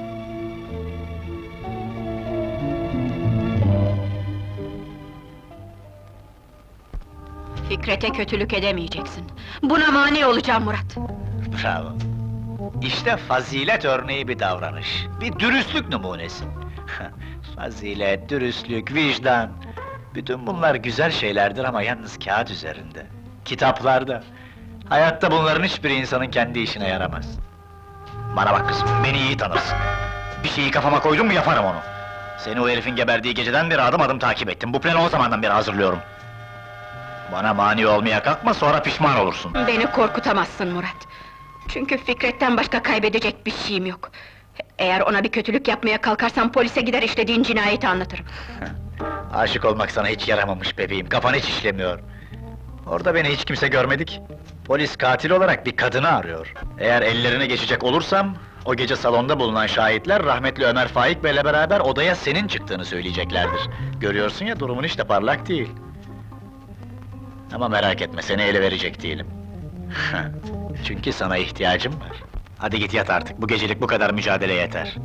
Fikret'e kötülük edemeyeceksin. Buna mani olacağım Murat. Bravo! İşte fazilet örneği bir davranış, bir dürüstlük numunesi. Fazilet, dürüstlük, vicdan... Bütün bunlar güzel şeylerdir ama yalnız kağıt üzerinde. Kitaplarda. Hayatta bunların hiçbir insanın kendi işine yaramaz. Bana bak kızım, beni iyi tanırsın. Bir şeyi kafama koydum mu yaparım onu. Seni o herifin geberdiği geceden beri adım adım takip ettim. Bu planı o zamandan beri hazırlıyorum. Bana mani olmaya kalkma, sonra pişman olursun. Beni korkutamazsın Murat. Çünkü Fikret'ten başka kaybedecek bir şeyim yok. Eğer ona bir kötülük yapmaya kalkarsam polise gider işlediğin cinayeti anlatırım. Aşık olmak sana hiç yaramamış bebeğim, kafan hiç işlemiyor. Orada beni hiç kimse görmedik. Polis katil olarak bir kadını arıyor. Eğer ellerine geçecek olursam, o gece salonda bulunan şahitler rahmetli Ömer Faik Bey'le beraber odaya senin çıktığını söyleyeceklerdir. Görüyorsun ya, durumun hiç de parlak değil. Ama merak etme, seni ele verecek değilim. Çünkü sana ihtiyacım var. Hadi git yat artık, bu gecelik bu kadar mücadele yeter.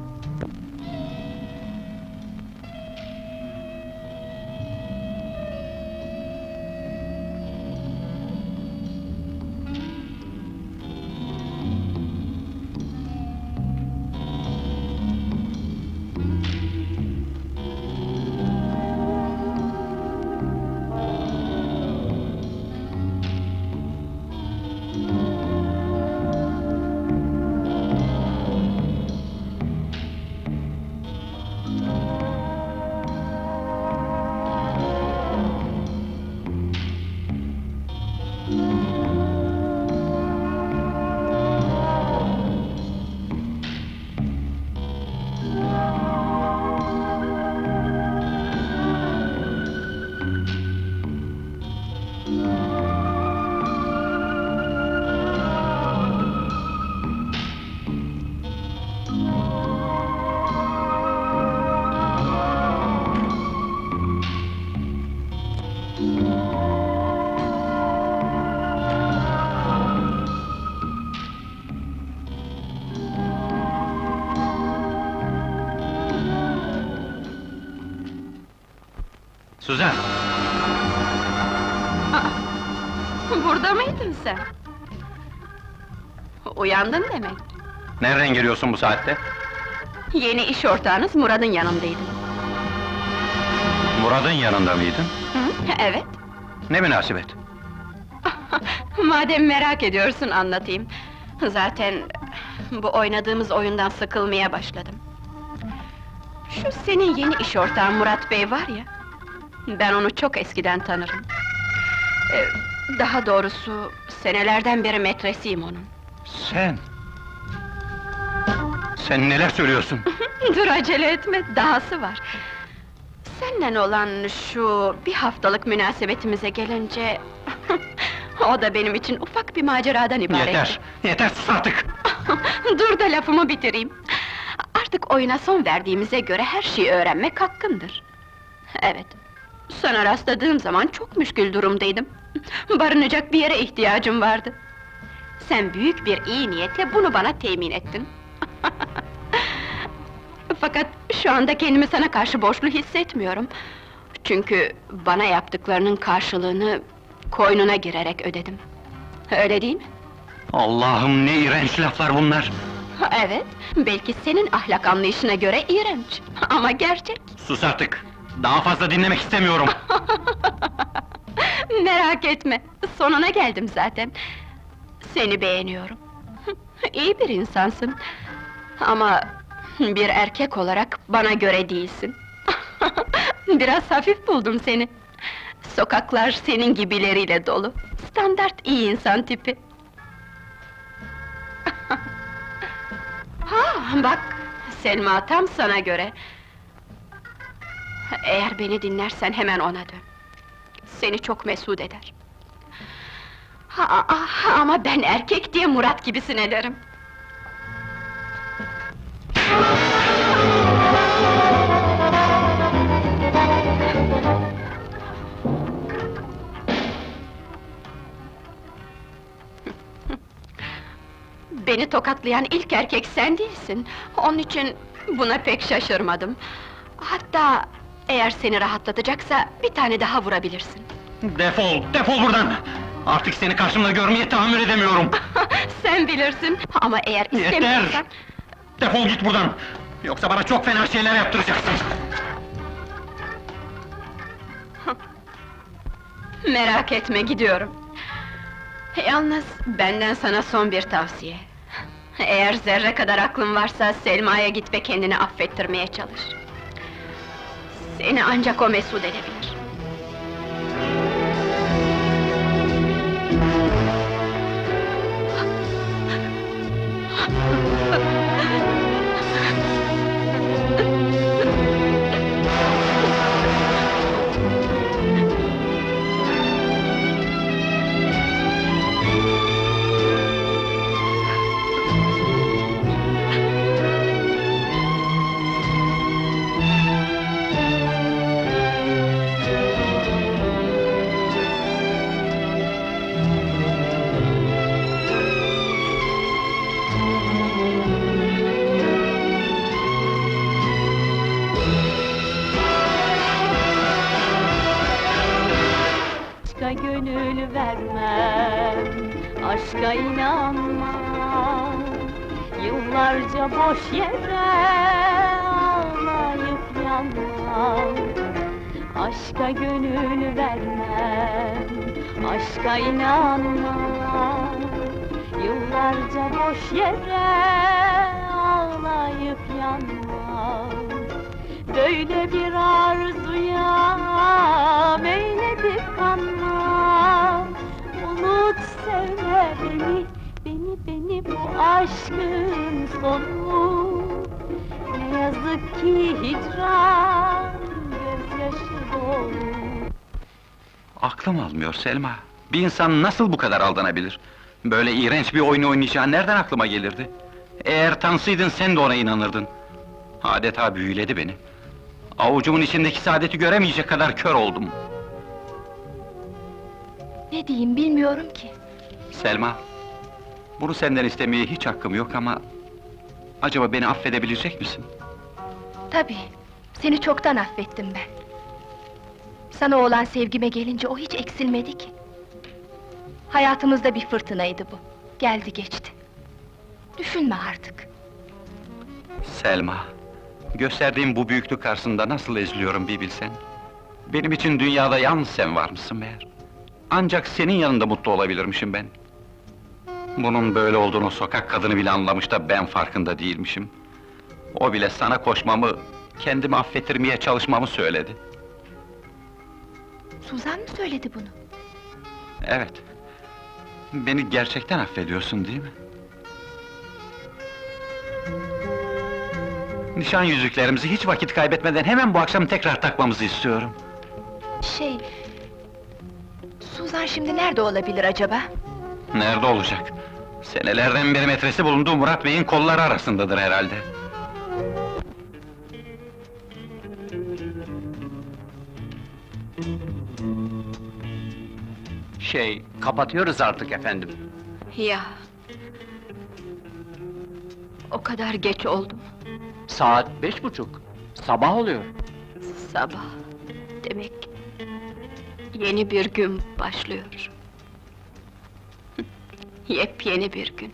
Suzan! Burada mıydın sen? Uyandın demek. Nereden geliyorsun bu saatte? Yeni iş ortağınız Murat'ın yanındaydın. Murat'ın yanında mıydın? Hı, evet. Ne münasebet? Madem merak ediyorsun anlatayım. Zaten bu oynadığımız oyundan sıkılmaya başladım. Şu senin yeni iş ortağın Murat Bey var ya... Ben onu çok eskiden tanırım. Ee, daha doğrusu senelerden beri metresiyim onun. Sen! Sen neler söylüyorsun? Dur acele etme, dahası var. Seninle olan şu bir haftalık münasebetimize gelince... O da benim için ufak bir maceradan ibaret. Yeter! Yeter, sus artık! Dur da lafımı bitireyim. Artık oyuna son verdiğimize göre her şeyi öğrenmek hakkındır. Evet, sana rastladığım zaman çok müşkül durumdaydım. Barınacak bir yere ihtiyacım vardı. Sen büyük bir iyi niyetle bunu bana temin ettin. Fakat şu anda kendimi sana karşı borçlu hissetmiyorum. Çünkü bana yaptıklarının karşılığını koynuna girerek ödedim. Öyle değil mi? Allah'ım, ne iğrenç laflar bunlar! Evet, belki senin ahlak anlayışına göre iğrenç. Ama gerçek. Sus artık! Daha fazla dinlemek istemiyorum! Merak etme, sonuna geldim zaten. Seni beğeniyorum. İyi bir insansın. Ama bir erkek olarak bana göre değilsin. Biraz hafif buldum seni. Sokaklar senin gibileriyle dolu. Standart iyi insan tipi. Ha, bak, Selma tam sana göre. Eğer beni dinlersen hemen ona dön. Seni çok mesut eder. Ha, ha, ama ben erkek diye Murat gibisin ederim. Beni tokatlayan ilk erkek sen değilsin. Onun için buna pek şaşırmadım. Hatta eğer seni rahatlatacaksa bir tane daha vurabilirsin. Defol, defol buradan! Artık seni karşımda görmeye tahammül edemiyorum! Sen bilirsin ama eğer istemiyorsan... Yeter! Defol git buradan! Yoksa bana çok fena şeyler yaptıracaksın! Merak etme, gidiyorum. Yalnız benden sana son bir tavsiye. Eğer zerre kadar aklın varsa Selma'ya git ve kendini affettirmeye çalış. Seni ancak o mesut edebilir. Aşka gönül vermem, aşka inanmam. Yıllarca boş yere ağlayıp yanmam. Aşka gönül vermem, aşka inanmam. Yıllarca boş yere ağlayıp yanmam. Böyle bir arzuya meyledip kanmam. Unut sevme beni, beni, beni bu aşkın sonu. Ne yazık ki hicran gözyaşı dolu. Aklım almıyor Selma. Bir insan nasıl bu kadar aldanabilir? Böyle iğrenç bir oyun oynayacağın nereden aklıma gelirdi? Eğer tanısaydın sen de ona inanırdın. Adeta büyüledi beni. Avucumun içindeki saadeti göremeyecek kadar kör oldum. Ne diyeyim bilmiyorum ki. Selma, bunu senden istemeye hiç hakkım yok ama... acaba beni affedebilecek misin? Tabii, seni çoktan affettim ben. Sana olan sevgime gelince o hiç eksilmedi ki. Hayatımızda bir fırtınaydı bu. Geldi geçti. Düşünme artık. Selma, gösterdiğim bu büyüklük karşısında nasıl eziliyorum bir bilsen. Benim için dünyada yalnız sen var mısın meğer? Ancak senin yanında mutlu olabilirmişim ben. Bunun böyle olduğunu sokak kadını bile anlamış da ben farkında değilmişim. O bile sana koşmamı, kendimi affettirmeye çalışmamı söyledi. Suzan mı söyledi bunu? Evet. Beni gerçekten affediyorsun değil mi? Nişan yüzüklerimizi hiç vakit kaybetmeden hemen bu akşam tekrar takmamızı istiyorum. Şey... Suzan şimdi nerede olabilir acaba? Nerede olacak? Senelerden beri metresi bulunduğu Murat Bey'in kolları arasındadır herhalde. Şey, kapatıyoruz artık efendim. Ya... O kadar geç oldu mu? Saat beş buçuk. Sabah oluyor. Sabah. Demek... Yeni bir gün başlıyor. Yepyeni bir gün.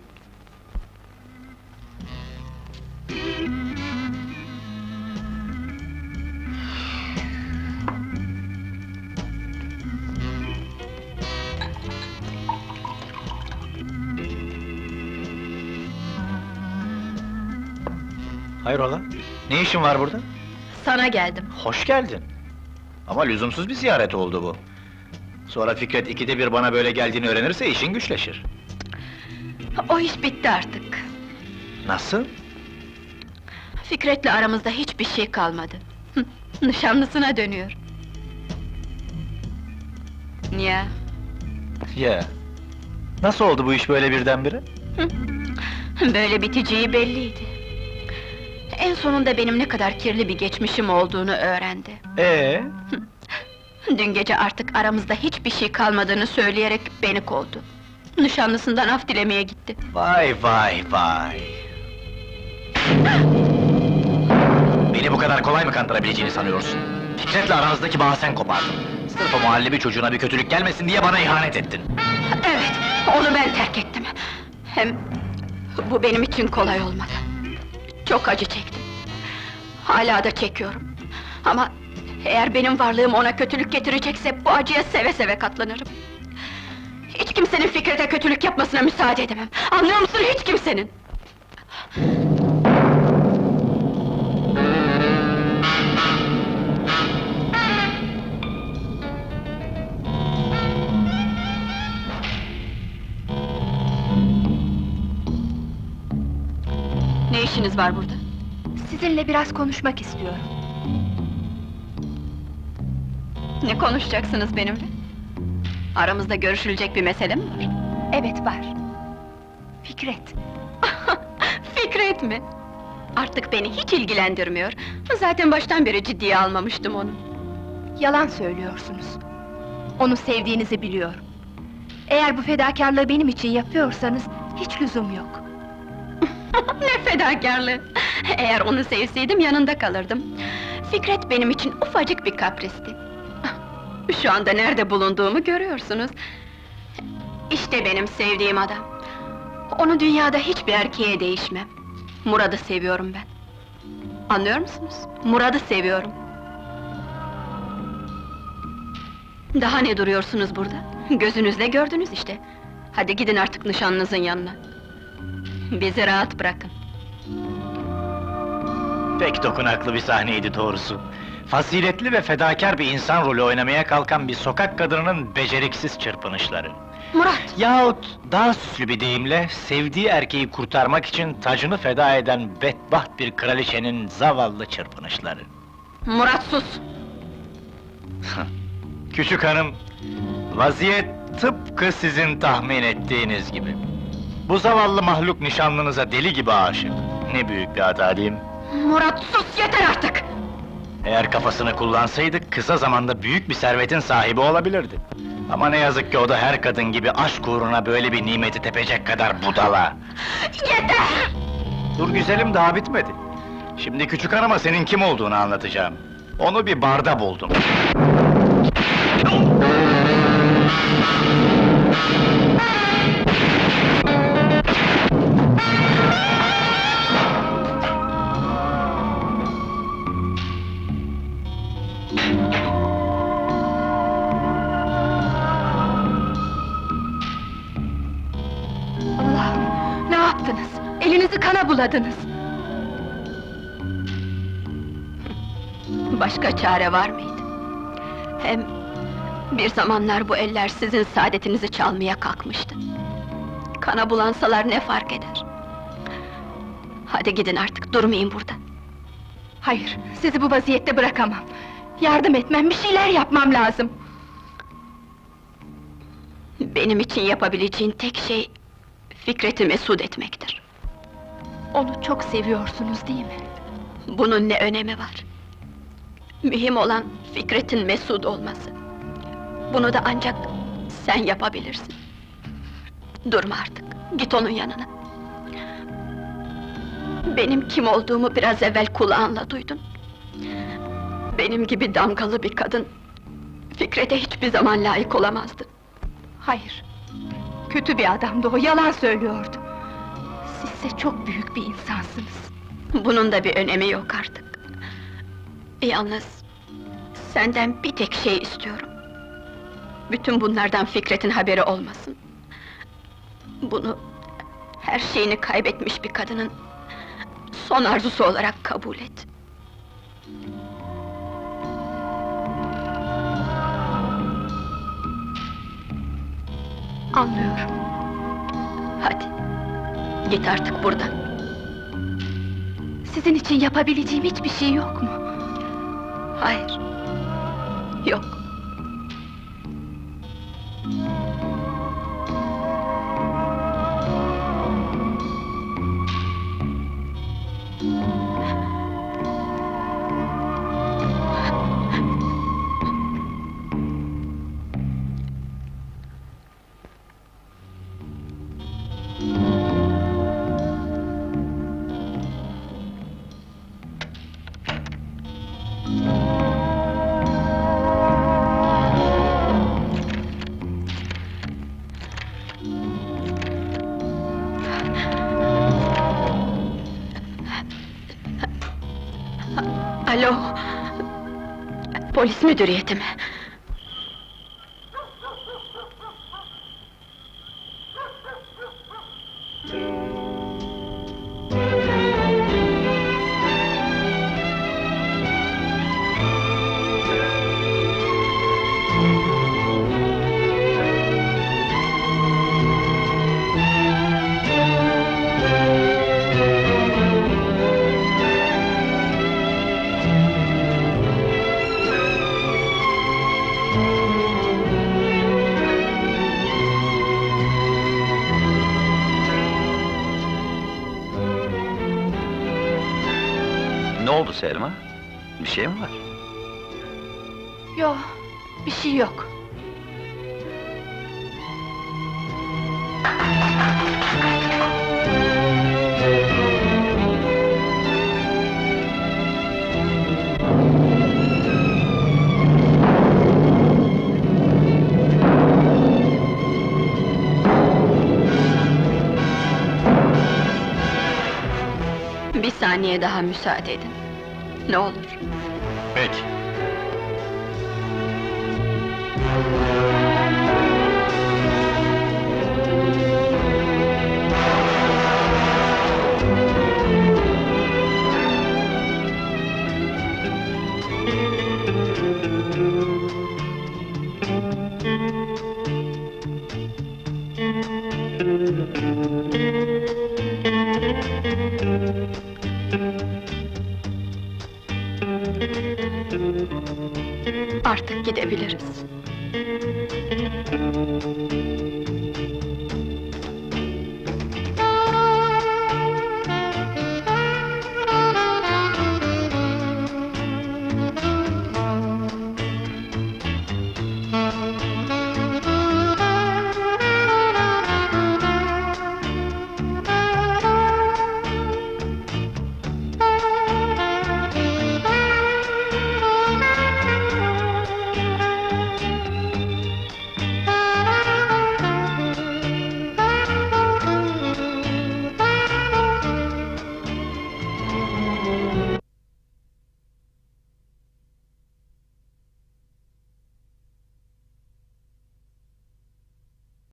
Hayrola? Ne işin var burada? Sana geldim. Hoş geldin. Ama lüzumsuz bir ziyaret oldu bu. Sonra Fikret ikide bir bana böyle geldiğini öğrenirse işin güçleşir. O iş bitti artık. Nasıl? Fikret'le aramızda hiçbir şey kalmadı. Hı, Nişanlısına dönüyor. Ya, Ya. Nasıl oldu bu iş böyle birdenbire? böyle biteceği belliydi. En sonunda benim ne kadar kirli bir geçmişim olduğunu öğrendi. Ee? Dün gece artık aramızda hiçbir şey kalmadığını söyleyerek beni kovdu. Nişanlısından af dilemeye gitti. Vay vay vay! Beni bu kadar kolay mı kandırabileceğini sanıyorsun? Fikret'le aranızdaki bağı sen kopardın. Sırf o muhallebi çocuğuna bir kötülük gelmesin diye bana ihanet ettin. Evet, onu ben terk ettim. Hem bu benim için kolay olmadı. Çok acı çektim. Hala da çekiyorum. Ama eğer benim varlığım ona kötülük getirecekse bu acıya seve seve katlanırım. Hiç kimsenin Fikret'e kötülük yapmasına müsaade edemem. Anlıyor musun, hiç kimsenin? Ne işiniz var burada? Sizinle biraz konuşmak istiyorum. Ne konuşacaksınız benimle? Aramızda görüşülecek bir mesele mi var? Evet, var. Fikret. Fikret mi? Artık beni hiç ilgilendirmiyor. Zaten baştan beri ciddiye almamıştım onu. Yalan söylüyorsunuz. Onu sevdiğinizi biliyorum. Eğer bu fedakarlığı benim için yapıyorsanız hiç lüzum yok. Ne fedakarlığı! Eğer onu sevseydim yanında kalırdım. Fikret benim için ufacık bir kapristi. Şu anda nerede bulunduğumu görüyorsunuz. İşte benim sevdiğim adam. Onu dünyada hiçbir erkeğe değişmem. Murat'ı seviyorum ben. Anlıyor musunuz? Murat'ı seviyorum. Daha ne duruyorsunuz burada? Gözünüzle gördünüz işte. Hadi gidin artık nişanlınızın yanına. Bizi rahat bırakın. Pek dokunaklı bir sahneydi doğrusu. Faziletli ve fedakar bir insan rolü oynamaya kalkan bir sokak kadınının beceriksiz çırpınışları. Murat! Yahut daha süslü bir deyimle, sevdiği erkeği kurtarmak için tacını feda eden bedbaht bir kraliçenin zavallı çırpınışları. Murat sus! Küçük hanım, vaziyet tıpkı sizin tahmin ettiğiniz gibi. Bu zavallı mahluk nişanlınıza deli gibi aşık. Ne büyük bir hata değil mi? Murat sus, yeter artık! Eğer kafasını kullansaydı, kısa zamanda büyük bir servetin sahibi olabilirdi. Ama ne yazık ki o da her kadın gibi aşk uğruna böyle bir nimeti tepecek kadar budala. Yeter! Dur güzelim, daha bitmedi. Şimdi küçük hanıma senin kim olduğunu anlatacağım. Onu bir barda buldum. Allah'ım, ne yaptınız? Elinizi kana buladınız. Başka çare var mıydı? Hem bir zamanlar bu eller sizin saadetinizi çalmaya kalkmıştı. Kana bulansalar ne fark eder? Hadi gidin artık, durmayın burada. Hayır, sizi bu vaziyette bırakamam. Yardım etmem, bir şeyler yapmam lazım. Benim için yapabileceğin tek şey... Fikret'i mesut etmektir. Onu çok seviyorsunuz değil mi? Bunun ne önemi var? Mühim olan Fikret'in mesut olması. Bunu da ancak sen yapabilirsin. Durma artık, git onun yanına. Benim kim olduğumu biraz evvel kulağınla duydun. Benim gibi damgalı bir kadın, Fikret'e hiçbir zaman layık olamazdı. Hayır. Kötü bir adamdı o, yalan söylüyordu. Sizse çok büyük bir insansınız. Bunun da bir önemi yok artık. Yalnız senden bir tek şey istiyorum. Bütün bunlardan Fikret'in haberi olmasın. Bunu her şeyini kaybetmiş bir kadının son arzusu olarak kabul et. Anlıyorum. Hadi, git artık buradan. Sizin için yapabileceğim hiçbir şey yok mu? Hayır, yok. Alo, polis müdüriyeti mi? Ne oldu Selma? Bir şey mi var? Yok, bir şey yok. Bir saniye daha müsaade edin. Ne olur. Peki. Artık gidebiliriz.